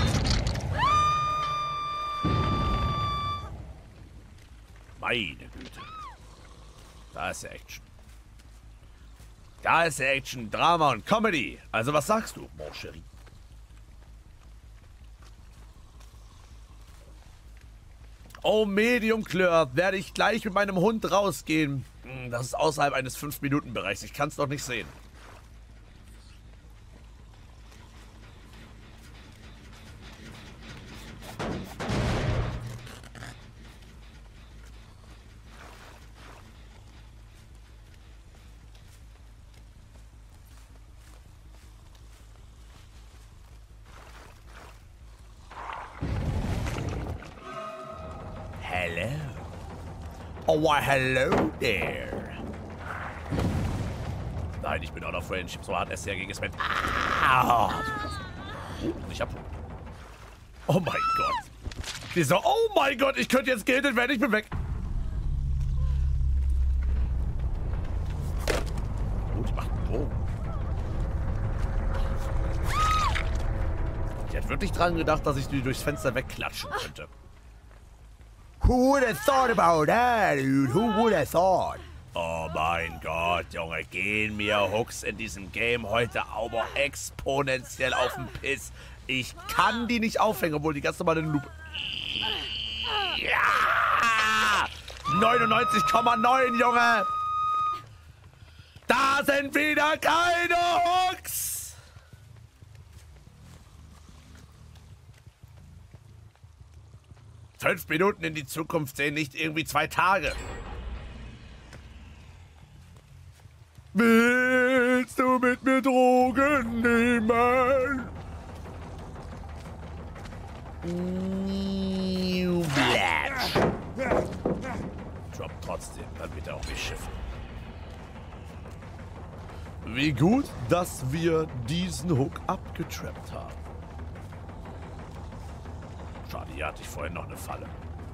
Meine Güte. Da ist ja Action. Da ist ja Action, Drama und Comedy. Also was sagst du, mon chéri? Oh, Medium Klör, werde ich gleich mit meinem Hund rausgehen. Das ist außerhalb eines fünf Minuten Bereichs. Ich kann es doch nicht sehen. Hello. Oh, why hello there. Nein, ich bin out of friendship. So hart es ja gegen Sven. Ah. Oh, ich hab... Oh mein Gott. Die so, oh mein Gott, ich könnte jetzt gehen, wenn ich bin weg. Oh, die macht einen Bogen. Die hat wirklich dran gedacht, dass ich die durchs Fenster wegklatschen könnte. Who would have thought about that, dude? Who would have thought? Oh mein Gott, Junge, gehen mir Hooks in diesem Game heute aber exponentiell auf den Piss. Ich kann die nicht aufhängen, obwohl die ganz normale Loop... Ja! neunundneunzig Komma neun, Junge! Da sind wieder keine Hooks! Fünf Minuten in die Zukunft sehen nicht irgendwie zwei Tage. Willst du mit mir Drogen nehmen? New Blatt. Drop trotzdem, dann wird er auch beschiffen. Wie gut, dass wir diesen Hook abgetrappt haben. Schade, hier hatte ich vorhin noch eine Falle.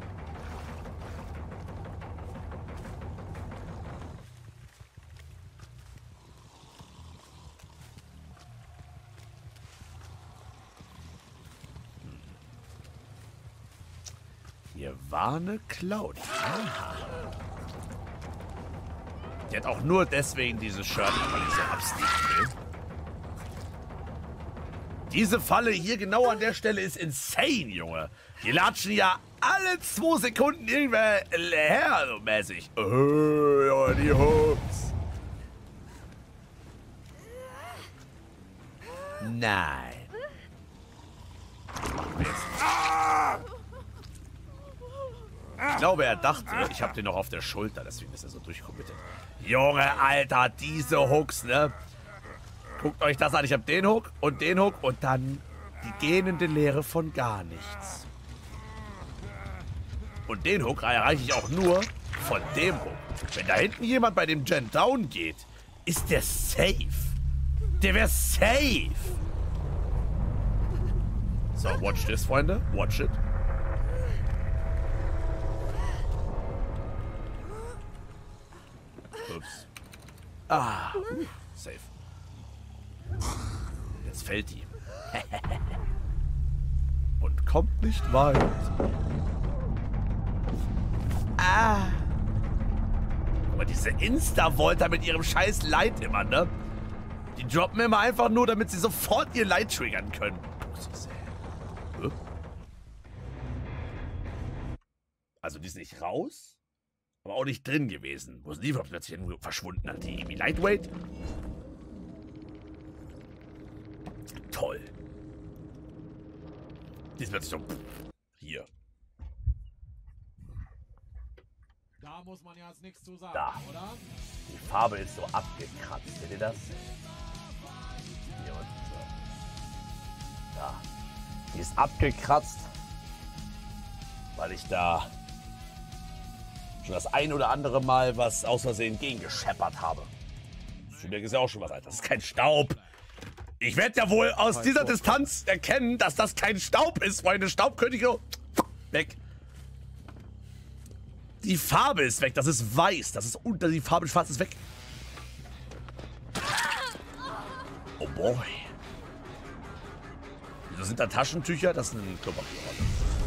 Hier war eine Claudia. Die hat auch nur deswegen dieses Shirt, weil ich so absneaken will. Diese Falle hier genau an der Stelle ist insane, Junge. Die latschen ja alle zwei Sekunden irgendwer her, so mäßig. Oh, ja, die Hooks. Nein. Machen wir jetzt nicht. Ich glaube, er dachte, ich habe den noch auf der Schulter, deswegen ist er so durchcommitted. Junge, Alter, diese Hooks, ne? Guckt euch das an. Ich habe den Hook und den Hook und dann die gähnende Leere von gar nichts. Und den Hook erreiche ich auch nur von dem Hook. Wenn da hinten jemand bei dem Gen down geht, ist der safe. Der wäre safe. So, watch this, Freunde. Watch it. Ups. Ah, safe. Jetzt fällt die. Und kommt nicht weit. Ah. Aber diese Insta-Volter mit ihrem scheiß Light immer, ne? Die droppen immer einfach nur, damit sie sofort ihr Light triggern können. Also die ist nicht raus, aber auch nicht drin gewesen. Wo sind die plötzlich verschwunden? Hat die irgendwie Lightweight? Toll. Die ist plötzlich so... Hier. Da muss man ja jetzt nichts zu sagen, Da. oder? Die Farbe ist so abgekratzt. Seht ihr das? Hier unten so. Da. Die ist abgekratzt, weil ich da schon das ein oder andere Mal was aus Versehen gegengescheppert habe. Schönberg ist ja auch schon was, Alter. Das ist kein Staub. Ich werde ja wohl aus dieser Distanz erkennen, dass das kein Staub ist, Freunde. Staub könnte ich nur... Weg. Die Farbe ist weg. Das ist weiß. Das ist unter... Die Farbe schwarz ist weg. Oh boy. Wieso sind da Taschentücher? Das ist ein Klopapierrolle.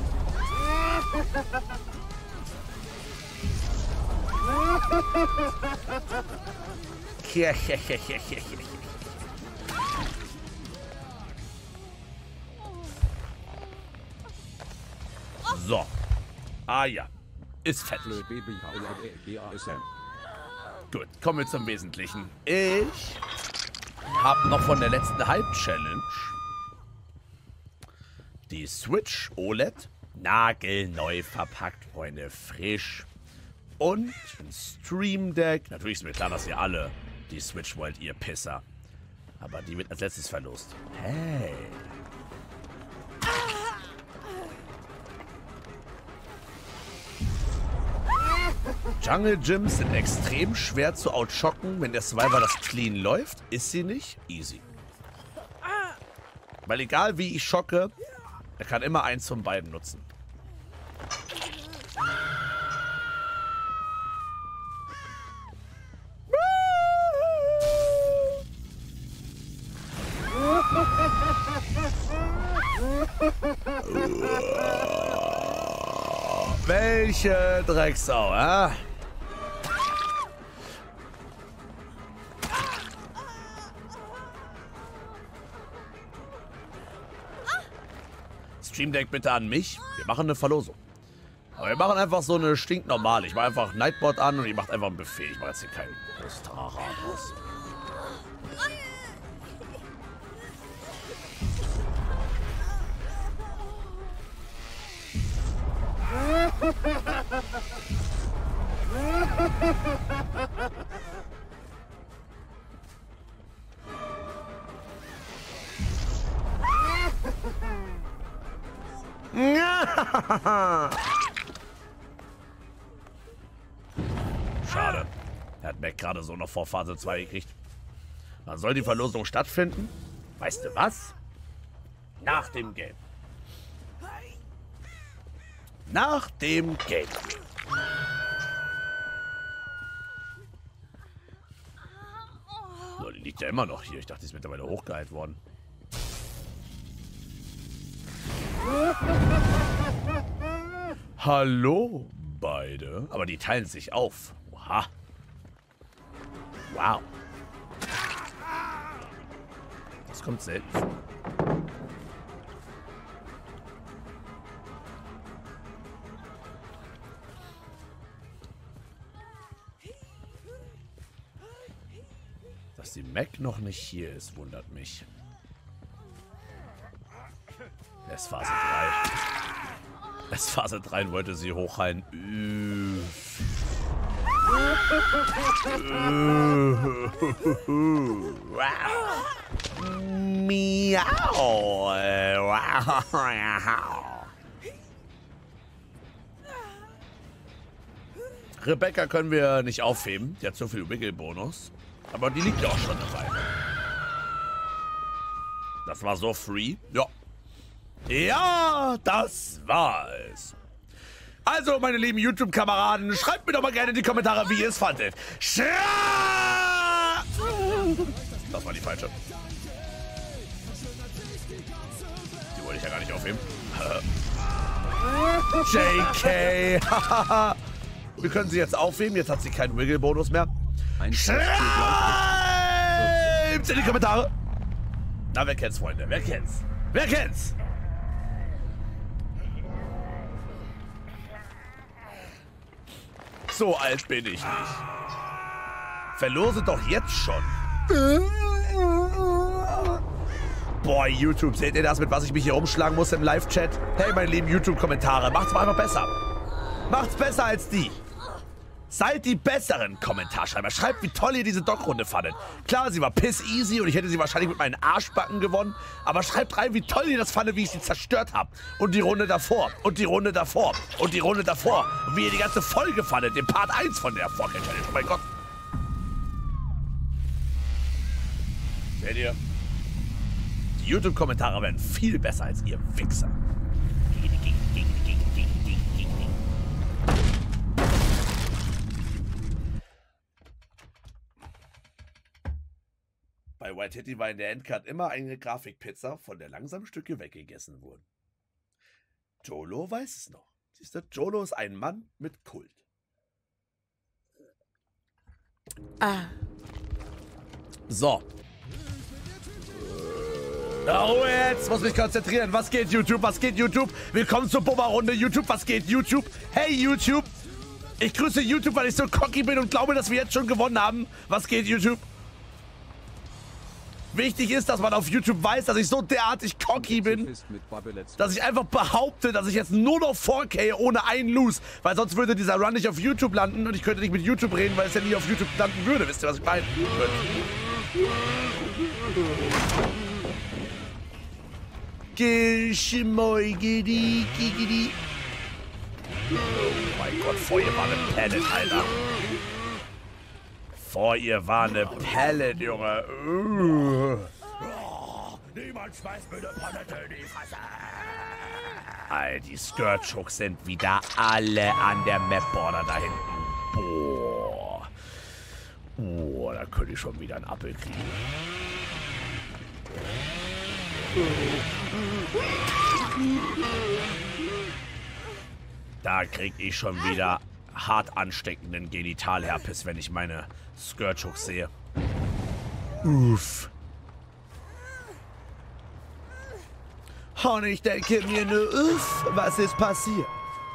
So. Ah ja. Ist fett. Gut, kommen wir zum Wesentlichen. Ich habe noch von der letzten Hype-Challenge die Switch O L E D nagelneu verpackt, Freunde, frisch. Und ein Stream Deck. Natürlich ist mir klar, dass ihr alle die Switch wollt, ihr Pisser. Aber die wird als letztes verlost. Hey. Jungle Gyms sind extrem schwer zu outschocken, wenn der Survivor das clean läuft. Ist sie nicht? Easy. Weil egal wie ich schocke, er kann immer eins von beiden nutzen. Welche Drecksau, äh? Stream Deck bitte an mich. Wir machen eine Verlosung. Aber wir machen einfach so eine stinknormale. Ich mache einfach Nightbot an und ihr macht einfach ein Buffet. Ich mache jetzt hier keinen Trara draus. Schade. Er hat Mac gerade so noch vor Phase zwei gekriegt. Wann soll die Verlosung stattfinden? Weißt du was? Nach dem Game. Nach dem Game. So, die liegt ja immer noch hier. Ich dachte, die ist mittlerweile hochgeheilt worden. Hallo, beide. Aber die teilen sich auf. Oha. Wow. Das kommt selten vor. Dass die Mac noch nicht hier ist, wundert mich. Es ist Phase drei. Es ist Phase drei und wollte sie hochheilen. Üff. Miau. Rebecca können wir nicht aufheben. Die hat so viel Wiggle-Bonus. Aber die liegt ja auch schon dabei. Das war so free. Ja. Ja, das war es. Also, meine lieben YouTube-Kameraden, schreibt mir doch mal gerne in die Kommentare, wie ihr es fandet. Schra Das war die falsche. Die wollte ich ja gar nicht aufheben. J K. Wir können sie jetzt aufheben. Jetzt hat sie keinen Wiggle-Bonus mehr. Schreibt in die Kommentare. Na, wer kennt's, Freunde? Wer kennt's? Wer kennt's? So alt bin ich nicht. Verlose doch jetzt schon. Boah, YouTube, seht ihr das, mit was ich mich hier umschlagen muss im Live-Chat? Hey, meine lieben YouTube-Kommentare, macht's mal einfach besser. Macht's besser als die. Seid die besseren Kommentarschreiber. Schreibt, wie toll ihr diese Doc-Runde fandet. Klar, sie war piss easy und ich hätte sie wahrscheinlich mit meinen Arschbacken gewonnen. Aber schreibt rein, wie toll ihr das fandet, wie ich sie zerstört habe. Und die Runde davor. Und die Runde davor. Und die Runde davor. Und wie ihr die ganze Folge fandet. Den Part eins von der four K Challenge. Oh mein Gott. Seht ihr? Die YouTube-Kommentare werden viel besser als ihr Wichser. Bei bei Titty war in der Endcard immer eine Grafikpizza, von der langsam Stücke weggegessen wurden. Jolo weiß es noch. Siehst du, Jolo ist ein Mann mit Kult. Ah. So. Oh, jetzt muss mich konzentrieren. Was geht, YouTube? Was geht, YouTube? Willkommen zur Bummer-Runde. YouTube, was geht, YouTube? Hey, YouTube. Ich grüße YouTube, weil ich so cocky bin und glaube, dass wir jetzt schon gewonnen haben. Was geht, YouTube? Wichtig ist, dass man auf YouTube weiß, dass ich so derartig cocky bin, dass ich einfach behaupte, dass ich jetzt nur noch vier K ohne einen Lose, weil sonst würde dieser Run nicht auf YouTube landen und ich könnte nicht mit YouTube reden, weil es ja nie auf YouTube landen würde. Wisst ihr, was ich meine? Oh mein Gott, vor ihr war eine Pallet, Alter. Vor ihr war eine Pallet, Junge. Uh. Oh, niemand schmeißt mir eine Palette in die Fresse. Alter, die Skirt-Schucks sind wieder alle an der Map-Border da hinten. Boah. Boah, da könnte ich schon wieder einen Appel kriegen. Da krieg ich schon wieder hart ansteckenden Genitalherpes, wenn ich meine Skirt-Schucks sehe. Uff. Und ich denke mir nur, uff, was ist passiert?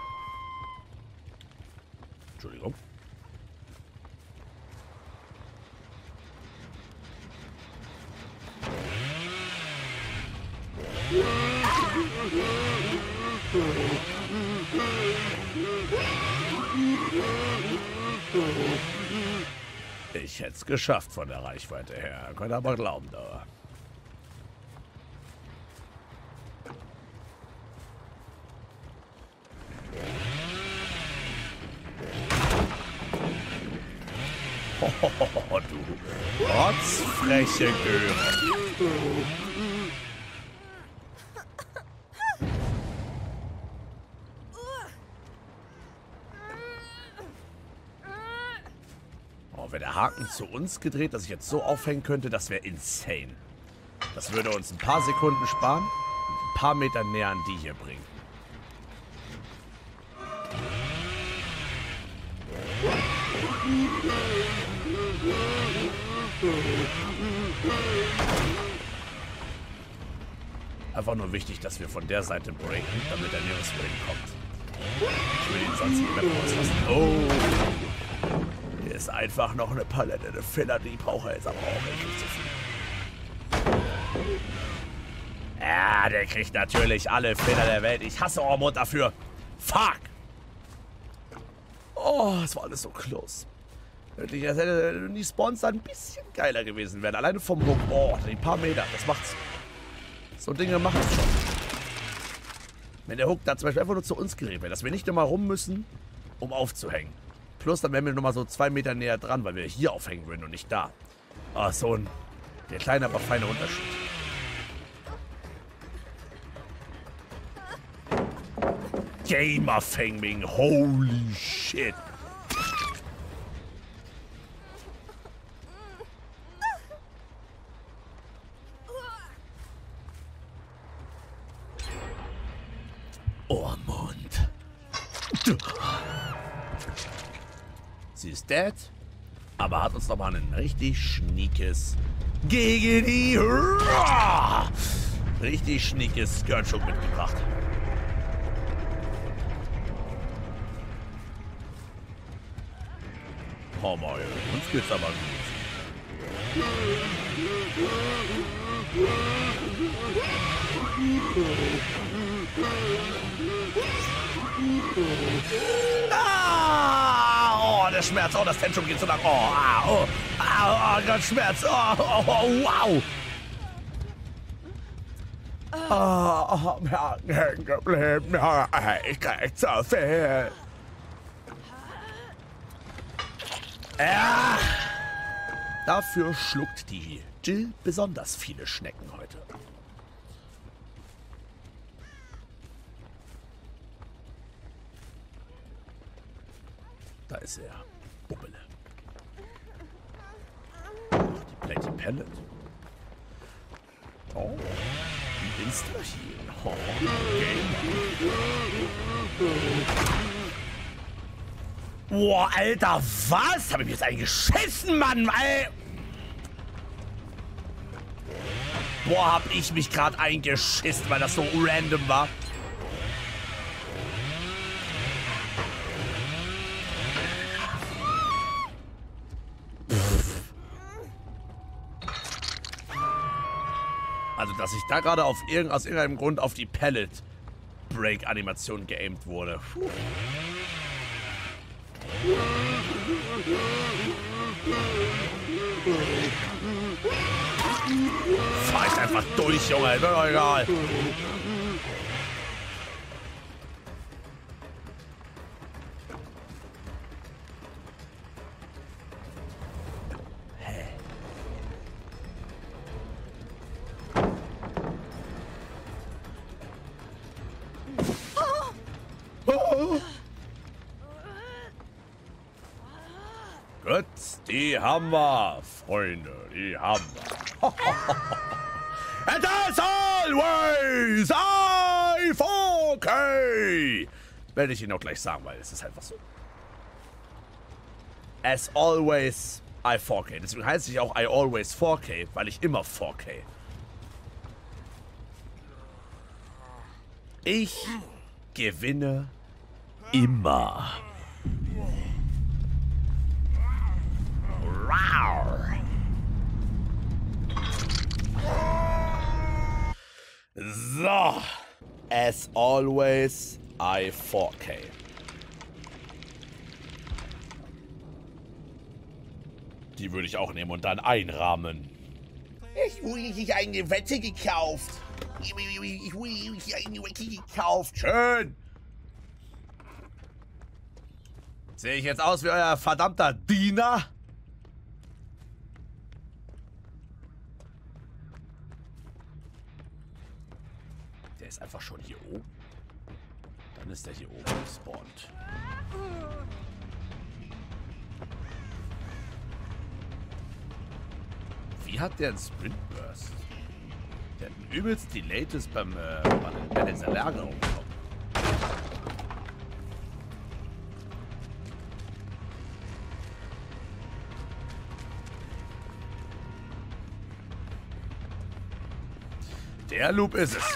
Entschuldigung. Ich hätte es geschafft von der Reichweite her. Könnt aber glauben, da. Oh, du rotzfreche Göre. Oh, wäre der Haken zu uns gedreht, dass ich jetzt so aufhängen könnte, das wäre insane. Das würde uns ein paar Sekunden sparen, ein paar Meter näher an die hier bringen. Einfach nur wichtig, dass wir von der Seite breaken, damit der Nearest Ring kommt. Ich will ihn sonst nicht mehr rauslassen. Oh! Hier ist einfach noch eine Palette, eine Filler, die braucht er jetzt aber auch nicht so viel. Ja, der kriegt natürlich alle Filler der Welt. Ich hasse Ormond dafür. Fuck! Oh, es war alles so close. Wirklich, als hätte die Spawns ein bisschen geiler gewesen wären. Alleine vom Hook. Oh, die paar Meter, das macht's. So Dinge machen es schon. Wenn der Hook da zum Beispiel einfach nur zu uns gerät wäre, dass wir nicht immer rum müssen, um aufzuhängen. Plus, dann wären wir nochmal so zwei Meter näher dran, weil wir hier aufhängen würden und nicht da. Ah, so ein der kleine, aber feine Unterschied. Gamer-Fanging, holy shit. Ormond. Sie ist dead, aber hat uns noch mal ein richtig schniekes gegen die richtig schniekes Skirtshock mitgebracht. Oh mein, uns geht's aber gut. Ah, oh, der Schmerz. Oh, das Tantrum geht so lang. Oh, ah, oh, ah, oh, Gott, Schmerz. Oh, oh, oh, wow. Oh, oh, mir hängen geblieben. Ich krieg so viel. Ja. Dafür schluckt die Jill besonders viele Schnecken heute. Da ist er. Bubbele. Die Platy Pellet. Oh. Ein Insta hier. Oh. Boah, Alter, was? Hab ich mir jetzt eingeschissen, Mann, ey. Boah, hab ich mich gerade eingeschissen, weil das so random war. Also, dass ich da gerade auf irgend, aus irgendeinem Grund auf die Pallet-Break-Animation geaimt wurde. Puh. Fahr ich einfach durch, Junge. Ist mir doch egal. Hä? Oh. Gut, die haben wir, Freunde, die haben wir. And as always, I four K! Werde ich Ihnen auch gleich sagen, weil es ist einfach so. As always, I four K. Deswegen heißt ich auch I always four K, weil ich immer four K. Ich gewinne immer. So. As always, I four K. Die würde ich auch nehmen und dann einrahmen. Ich habe sich eine Wette gekauft. Ich habe eine Wette gekauft. Schön. Sehe ich jetzt aus wie euer verdammter Diener? Der ist einfach schon hier oben. Dann ist der hier oben gespawnt. Wie hat der einen Sprint Burst? Der hat ein übelst Delays beim äh, bei der Lagerung bekommen. Der Loop ist es.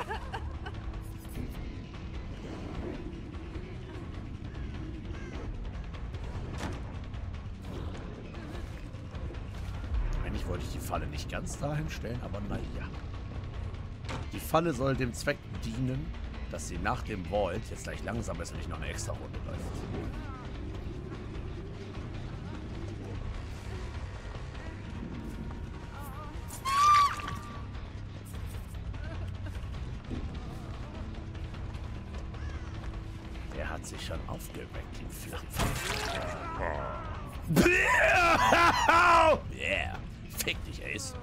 Eigentlich wollte ich die Falle nicht ganz dahin stellen, aber naja. Die Falle soll dem Zweck dienen, dass sie nach dem Vault jetzt gleich langsam ist und nicht noch eine extra Runde läuft. Sich schon aufgeweckt, die Flachpfeife. Yeah. Fick dich, Ace.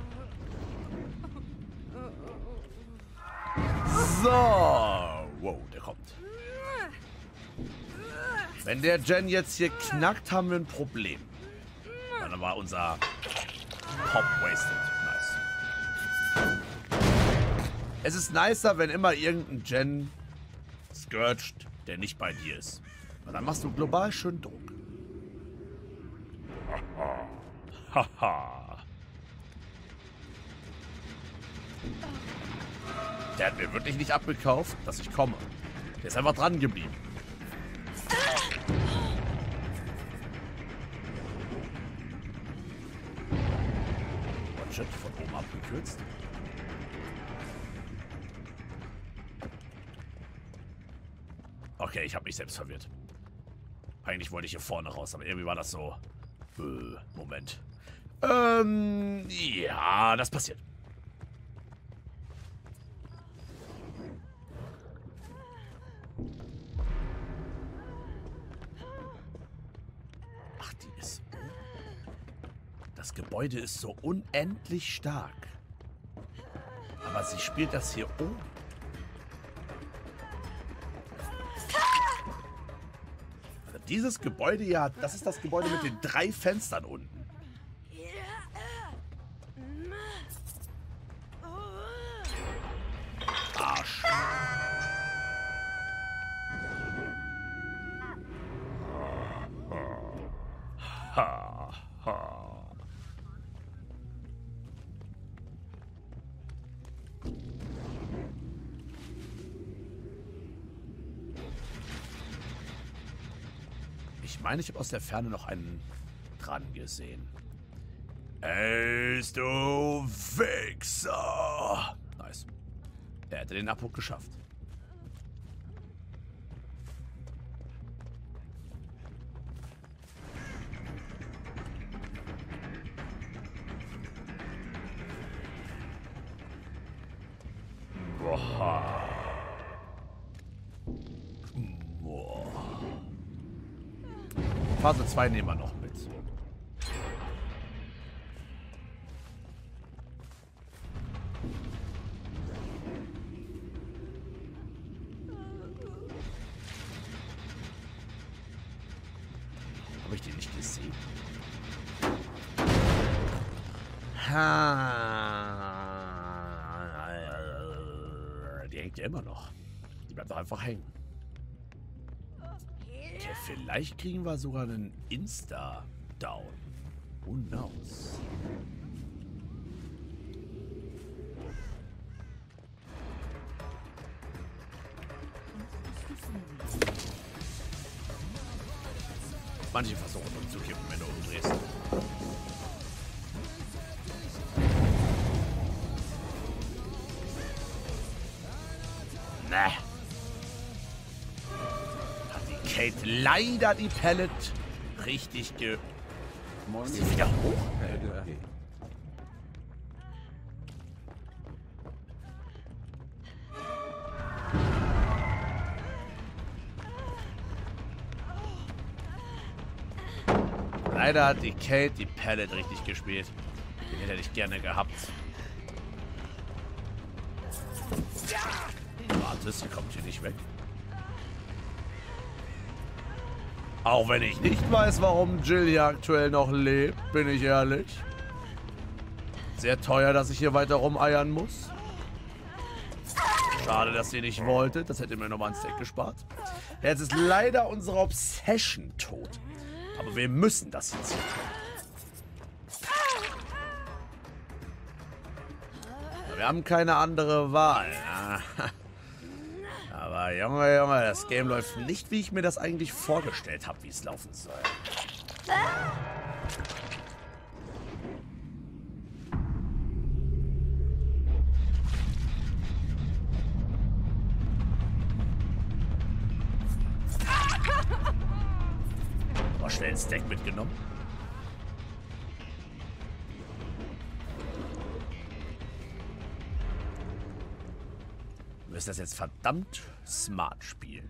So. Wow, der kommt. Wenn der Gen jetzt hier knackt, haben wir ein Problem. Dann war unser Pop wasted. Nice. Es ist nicer, wenn immer irgendein Gen scourged, der nicht bei dir ist. Und dann machst du global schön Druck. Haha. Der hat mir wirklich nicht abgekauft, dass ich komme. Der ist einfach dran geblieben. Oh shit, von oben abgekürzt. Okay, ich habe mich selbst verwirrt. Eigentlich wollte ich hier vorne raus, aber irgendwie war das so... Äh, Moment. Ähm, ja, das passiert. Ach, die ist... Das Gebäude ist so unendlich stark. Aber sie spielt das hier oben. Dieses Gebäude ja, das ist das Gebäude mit den drei Fenstern unten. Ich meine, ich habe aus der Ferne noch einen dran gesehen. Ey, du Wichser! Nice. Er hätte den Abbruch geschafft. Boah. Boah. Phase zwei nehmen wir noch mit. Habe ich die nicht gesehen? Ha. Die hängt ja immer noch. Die bleibt doch einfach hängen. Okay, vielleicht kriegen wir sogar einen Insta-Down. Who knows? Manche versuchen umzukippen, wenn du umdrehst. Ne. Hat die Kate leider die Pellet richtig ge... Ist sie wieder hoch? Leider hat die Kate die Pellet richtig gespielt. Den hätte ich gerne gehabt. Warte, sie kommt hier nicht weg. Auch wenn ich nicht weiß, warum Jill hier aktuell noch lebt, bin ich ehrlich. Sehr teuer, dass ich hier weiter rumeiern muss. Schade, dass ihr nicht wolltet. Das hätte mir nochmal ein Stack gespart. Jetzt ist leider unsere Obsession tot. Aber wir müssen das jetzt hier tun. Wir haben keine andere Wahl. Aber Junge, Junge, das Game läuft nicht, wie ich mir das eigentlich vorgestellt habe, wie es laufen soll. War schnell ein Stack mitgenommen. Wir müssen das jetzt verdammt smart spielen.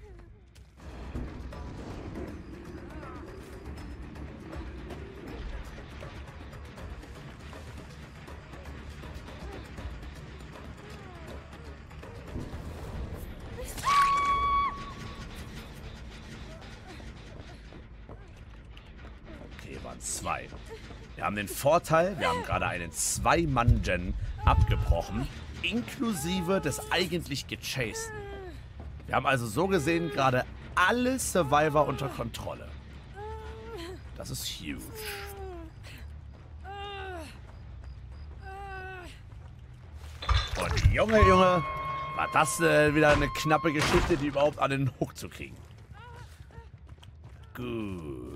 Okay, waren zwei. Wir haben den Vorteil, wir haben gerade einen Zwei-Mann-Gen abgebrochen. Inklusive des eigentlich gechasten. Wir haben also so gesehen gerade alle Survivor unter Kontrolle. Das ist huge. Und Junge, Junge, war das äh, wieder eine knappe Geschichte, die überhaupt an den Hook zu kriegen. Gut.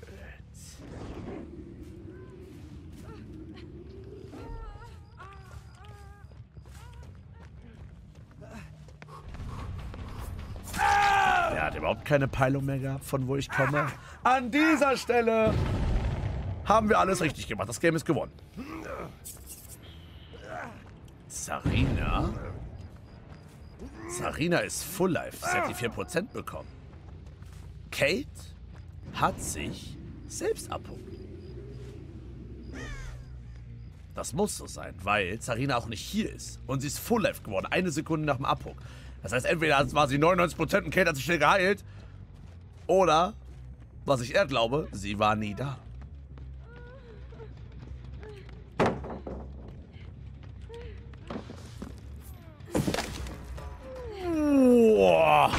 Er hat überhaupt keine Peilung mehr gehabt, von wo ich komme. An dieser Stelle haben wir alles richtig gemacht. Das Game ist gewonnen. Sarina? Sarina ist Full Life. Sie hat die vier Prozent bekommen. Kate hat sich selbst abholt. Das muss so sein, weil Sarina auch nicht hier ist. Und sie ist Full Life geworden, eine Sekunde nach dem Abhook. Das heißt, entweder war sie neunundneunzig Prozent und Kate hat sich schnell geheilt. Oder, was ich eher glaube, sie war nie da. Boah.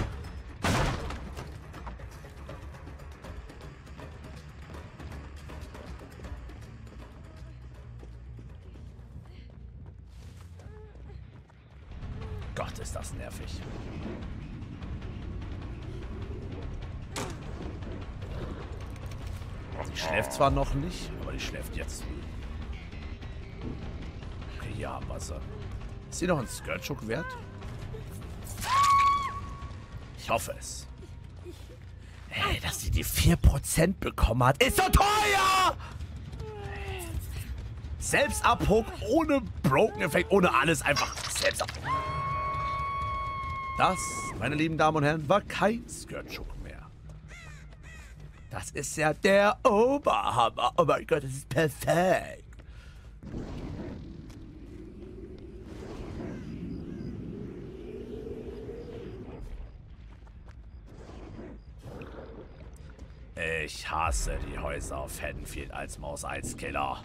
Gott, ist das nervig. schläft zwar noch nicht, aber die schläft jetzt. Okay, hier haben wir sie. Ist sie noch ein Skirtschuck wert? Ich hoffe es. Ey, dass sie die vier Prozent bekommen hat, ist so teuer! Selbstabhook, ohne Broken-Effekt, ohne alles, einfach Selbstabhook. Das, meine lieben Damen und Herren, war kein Skirtschuck mehr. Das ist ja der Oberhammer. Oh mein Gott, das ist perfekt. Ich hasse die Häuser auf Haddonfield als Maus eins Killer.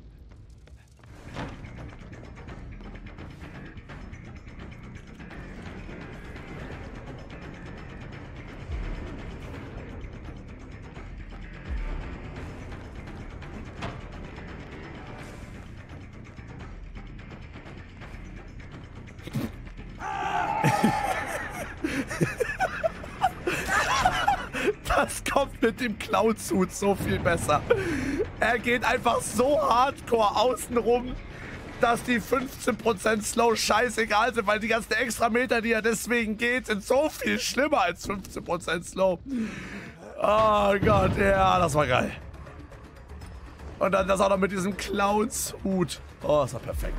Das kommt mit dem Cloud-Suit so viel besser. Er geht einfach so hardcore außen rum, dass die fünfzehn Prozent Slow scheißegal sind, weil die ganzen Extrameter, die er deswegen geht, sind so viel schlimmer als fünfzehn Prozent Slow. Oh Gott, ja, das war geil. Und dann das auch noch mit diesem Cloud-Suit. Oh, das war perfekt.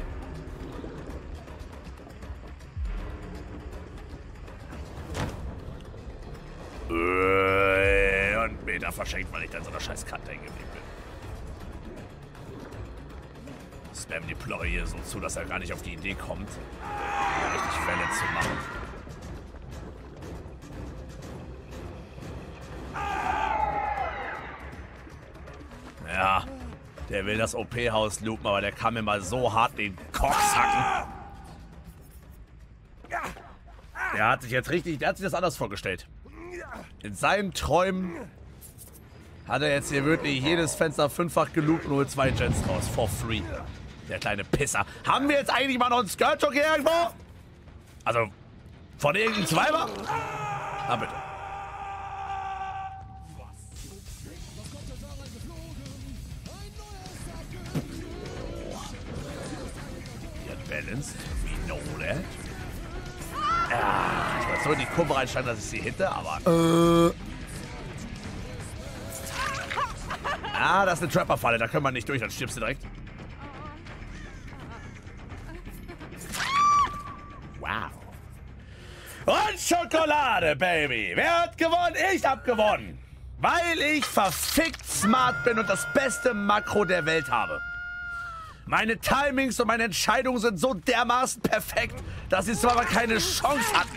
Und Meter verschenkt, weil ich dann so einer scheiß Kante hängen geblieben bin. Spam die Plorre hier so zu, dass er gar nicht auf die Idee kommt, richtig Fälle zu machen. Ja, der will das O P-Haus loopen, aber der kann mir mal so hart den Koks hacken. Der hat sich jetzt richtig, der hat sich das anders vorgestellt. In seinen Träumen hat er jetzt hier wirklich jedes Fenster fünffach geloopt und holt zwei Gens raus. For free. Der kleine Pisser. Haben wir jetzt eigentlich mal noch einen Skirtschuck hier irgendwo? Also, von irgendeinem Zweiber? Ah, bitte. Die hat Balance. We know that. Ja, ich wollte so in die Kurve reinsteigen, dass ich sie hitte, aber... Äh. Ah, das ist eine Trapper-Falle, da können wir nicht durch, dann stirbst du direkt. Wow. Und Schokolade, Baby. Wer hat gewonnen? Ich hab gewonnen. Weil ich verfickt smart bin und das beste Makro der Welt habe. Meine Timings und meine Entscheidungen sind so dermaßen perfekt, dass sie zwar aber keine Chance hatten.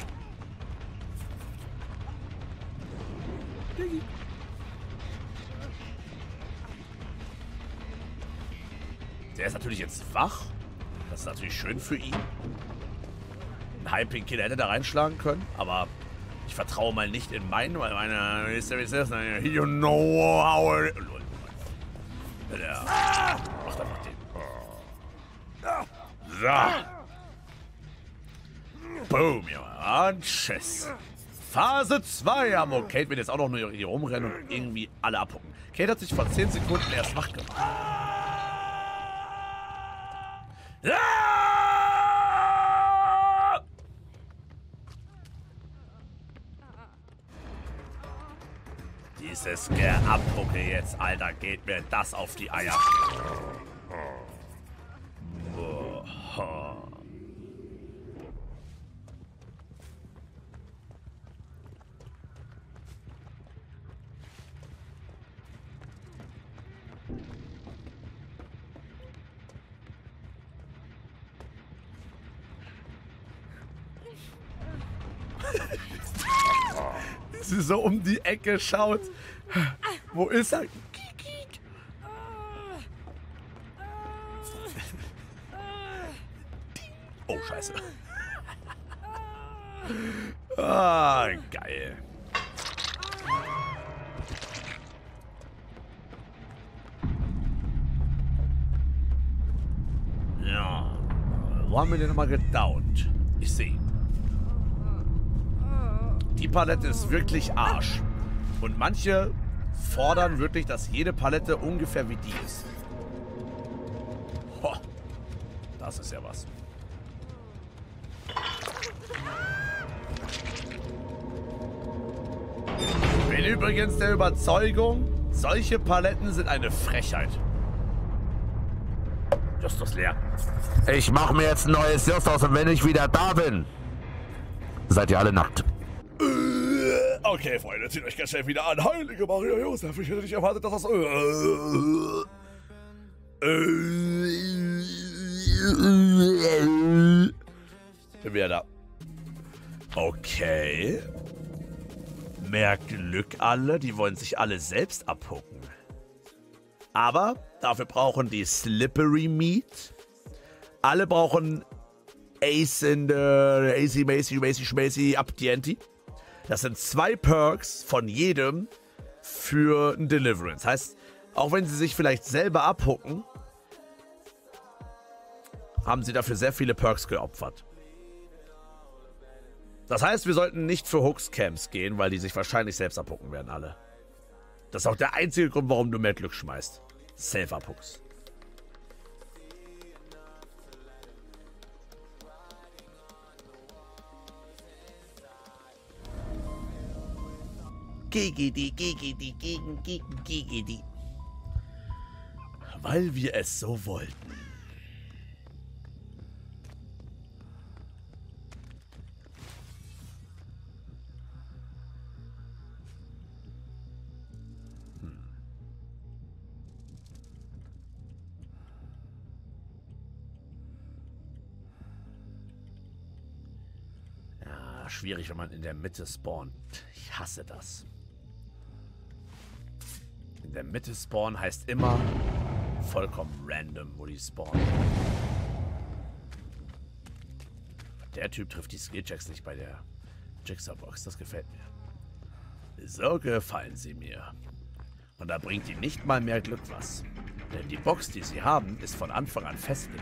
Der ist natürlich jetzt wach. Das ist natürlich schön für ihn. Ein Hyping Killer hätte da reinschlagen können, aber ich vertraue mal nicht in meinen, weil meine you know how it... Der macht einfach den. So. Boom, Junge. Und tschüss. Phase zwei. Ammo. Kate wird jetzt auch noch nur hier rumrennen und irgendwie alle abhucken. Kate hat sich vor zehn Sekunden erst wach gemacht. Ja! Dieses Geabhucke jetzt, Alter, geht mir das auf die Eier. Sie so um die Ecke schaut. Wo ist er? Oh, scheiße. Ah, geil. Ja. Wo haben wir den nochmal gedownt? Ich sehe. Die Palette ist wirklich Arsch. Und manche fordern wirklich, dass jede Palette ungefähr wie die ist. Ho, das ist ja was. Bin übrigens der Überzeugung, solche Paletten sind eine Frechheit. Justus leer. Ich mache mir jetzt ein neues Justus und wenn ich wieder da bin, seid ihr alle nackt. Okay, Freunde, zieht euch ganz schnell wieder an. Heilige Maria Josef, ich hätte nicht erwartet, dass das... Bin wieder da. Okay. Mehr Glück alle, die wollen sich alle selbst abhucken. Aber dafür brauchen die Slippery Meat. Alle brauchen Ace in the Ac, Macy, Macy, Schmacy, Abdienti. Das sind zwei Perks von jedem für ein Deliverance. Heißt, auch wenn sie sich vielleicht selber abhucken, haben sie dafür sehr viele Perks geopfert. Das heißt, wir sollten nicht für Hooks-Camps gehen, weil die sich wahrscheinlich selbst abhucken werden, alle. Das ist auch der einzige Grund, warum du mehr Glück schmeißt. Self-Abhucks. Gigidi, gigidi, gegen, gegen, gigidi. Weil wir es so wollten. Schwierig, wenn man in der Mitte spawnt. Ich hasse das. In der Mitte spawnen heißt immer vollkommen random, wo die spawnen. Der Typ trifft die Skillchecks nicht bei der Jigsaw-Box. Das gefällt mir. So gefallen sie mir. Und da bringt ihnen nicht mal mehr Glück was. Denn die Box, die sie haben, ist von Anfang an festgelegt.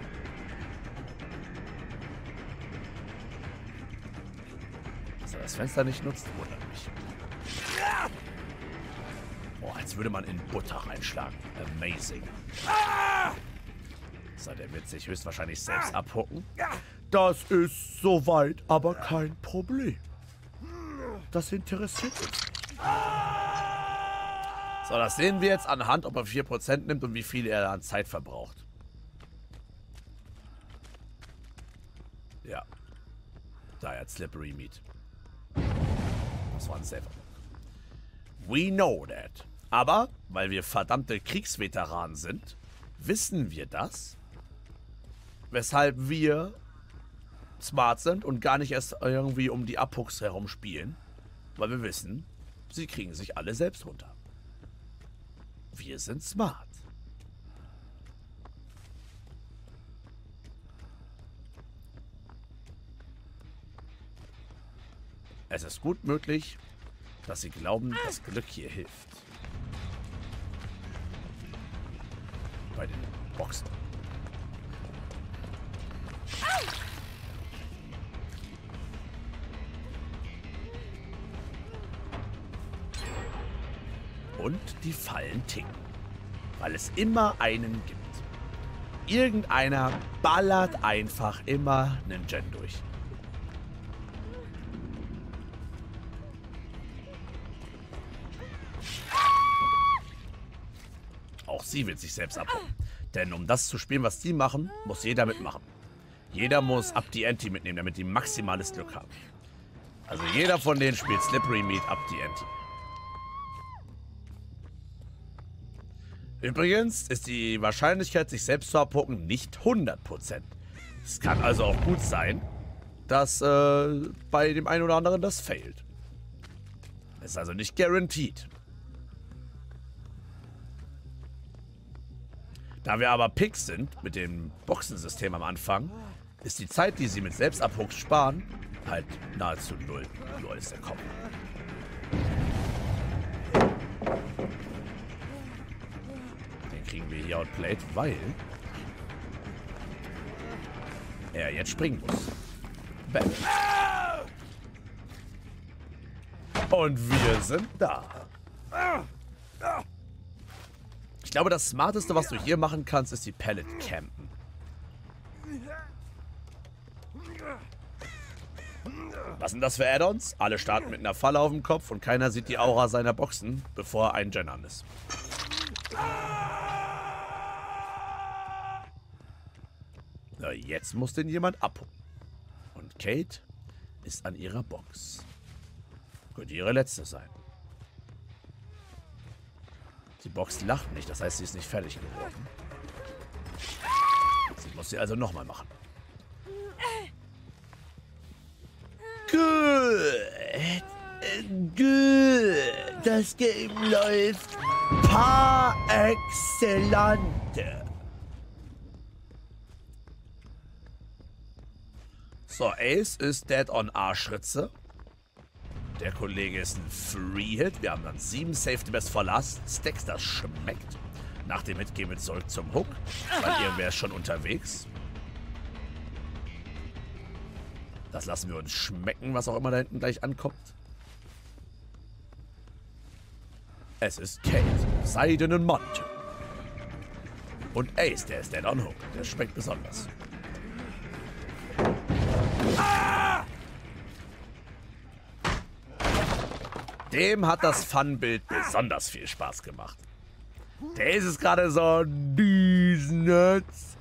Das Fenster nicht nutzt, wundert mich. Oh, als würde man in Butter reinschlagen. Amazing. So, der wird sich höchstwahrscheinlich selbst abhucken. Das ist soweit aber kein Problem. Das interessiert uns nicht. So, das sehen wir jetzt anhand, ob er vier Prozent nimmt und wie viel er an Zeit verbraucht. Ja. Da hat Slippery Meat. Das war ein Safer. We know that. Aber, weil wir verdammte Kriegsveteranen sind, wissen wir das. Weshalb wir smart sind und gar nicht erst irgendwie um die Abhucks herum spielen. Weil wir wissen, sie kriegen sich alle selbst runter. Wir sind smart. Es ist gut möglich, dass sie glauben, dass Glück hier hilft. Bei den Boxen. Und die Fallen ticken. Weil es immer einen gibt. Irgendeiner ballert einfach immer einen Gen durch. Auch sie wird sich selbst abholen. Denn um das zu spielen, was die machen, muss jeder mitmachen. Jeder muss Abdienti mitnehmen, damit die maximales Glück haben. Also jeder von denen spielt Slippery Meat Abdienti. Übrigens ist die Wahrscheinlichkeit, sich selbst zu abhucken, nicht hundert Prozent. Es kann also auch gut sein, dass äh, bei dem einen oder anderen das failt. Ist also nicht guaranteed. Da wir aber Picks sind, mit dem Boxensystem am Anfang, ist die Zeit, die sie mit Selbstabhucks sparen, halt nahezu null. Nur ist der Kopf. Den kriegen wir hier outplayed, weil er jetzt springen muss. Bam. Und wir sind da. glaube, das Smarteste, was du hier machen kannst, ist die Pellet campen. Was sind das für Add-ons? Alle starten mit einer Falle auf dem Kopf und keiner sieht die Aura seiner Boxen, bevor er ein Gennern ist. So, jetzt muss den jemand abholen. Und Kate ist an ihrer Box. Könnte ihre letzte sein. Die Box lacht nicht, das heißt, sie ist nicht fertig geworden. Sie muss sie also nochmal machen. Gut. Gut. Das Game läuft par excellente. So, Ace ist dead on Arschritze. Der Kollege ist ein Free-Hit. Wir haben dann sieben Safety Best Verlass. Stacks, das schmeckt. Nach dem Hit gehen wir zurück zum Hook. Weil irgendwer ist schon unterwegs. Das lassen wir uns schmecken, was auch immer da hinten gleich ankommt. Es ist Kate. Seidenen Mantel. Und Ace, der ist dead on Hook. Der schmeckt besonders. Dem hat das Fun-Bild besonders viel Spaß gemacht. Der ist es gerade so, these nuts.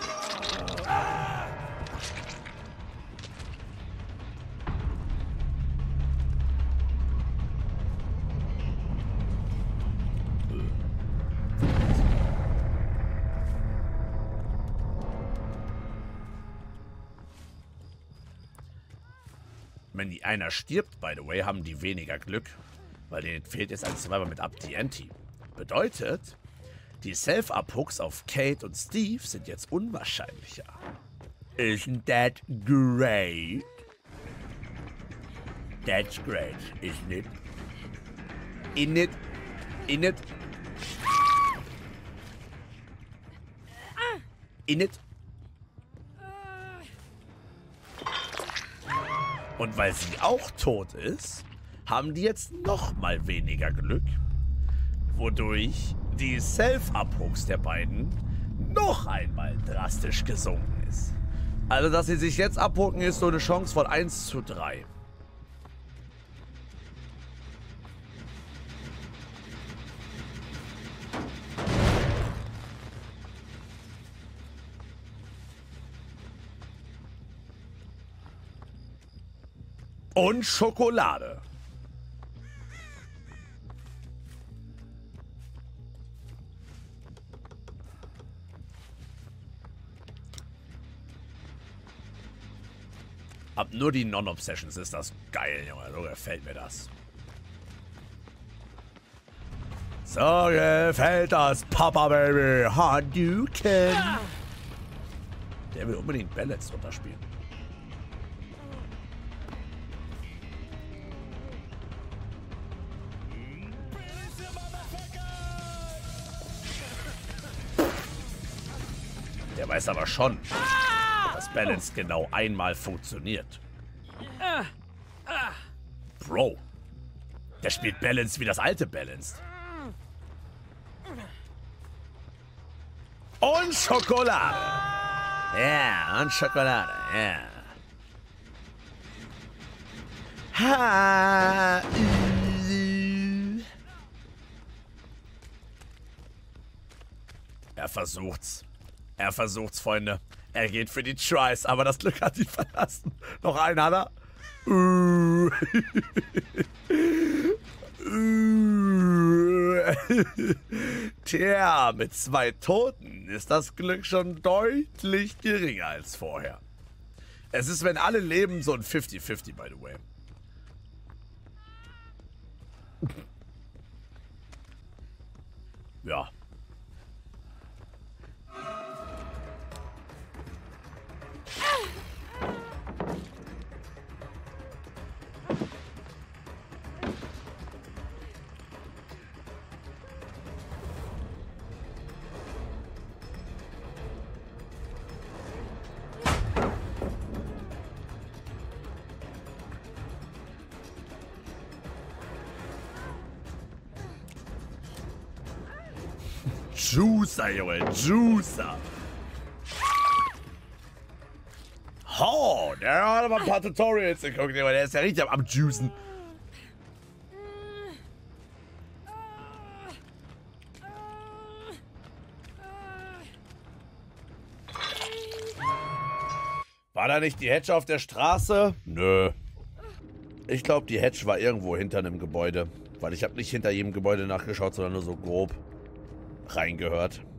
Wenn die einer stirbt, by the way, haben die weniger Glück, weil denen fehlt jetzt ein Survivor mit Up T N T. Bedeutet, die Self-Up-Hooks auf Kate und Steve sind jetzt unwahrscheinlicher. Isn't that great? That's great, isn't it? In it, in it, in it. Und weil sie auch tot ist, haben die jetzt noch mal weniger Glück, wodurch die Self-Up-Hooks der beiden noch einmal drastisch gesunken ist. Also, dass sie sich jetzt abhucken, ist so eine Chance von eins zu drei. Und Schokolade. Ab nur die Non-Obsessions ist das geil, Junge. So gefällt mir das. So gefällt das, Papa Baby. Hadouken. Der will unbedingt Ballets runterspielen. Der weiß aber schon, dass Balance genau einmal funktioniert. Bro, der spielt Balance wie das alte Balance. Und Schokolade. Ja, und Schokolade, ja. Ha. Er versucht's. Er versucht's, Freunde. Er geht für die Tries, aber das Glück hat ihn verlassen. Noch einen hat er. Uh. Tja, mit zwei Toten ist das Glück schon deutlich geringer als vorher. Es ist, wenn alle leben, so ein fifty fifty, by the way. Ja. Juicer, Junge, Juicer. Oh, der hat aber ein paar Tutorials geguckt, Junge. Der ist ja richtig am, am Juicen. War da nicht die Hedge auf der Straße? Nö. Ich glaube, die Hedge war irgendwo hinter einem Gebäude. Weil ich habe nicht hinter jedem Gebäude nachgeschaut, sondern nur so grob reingehört.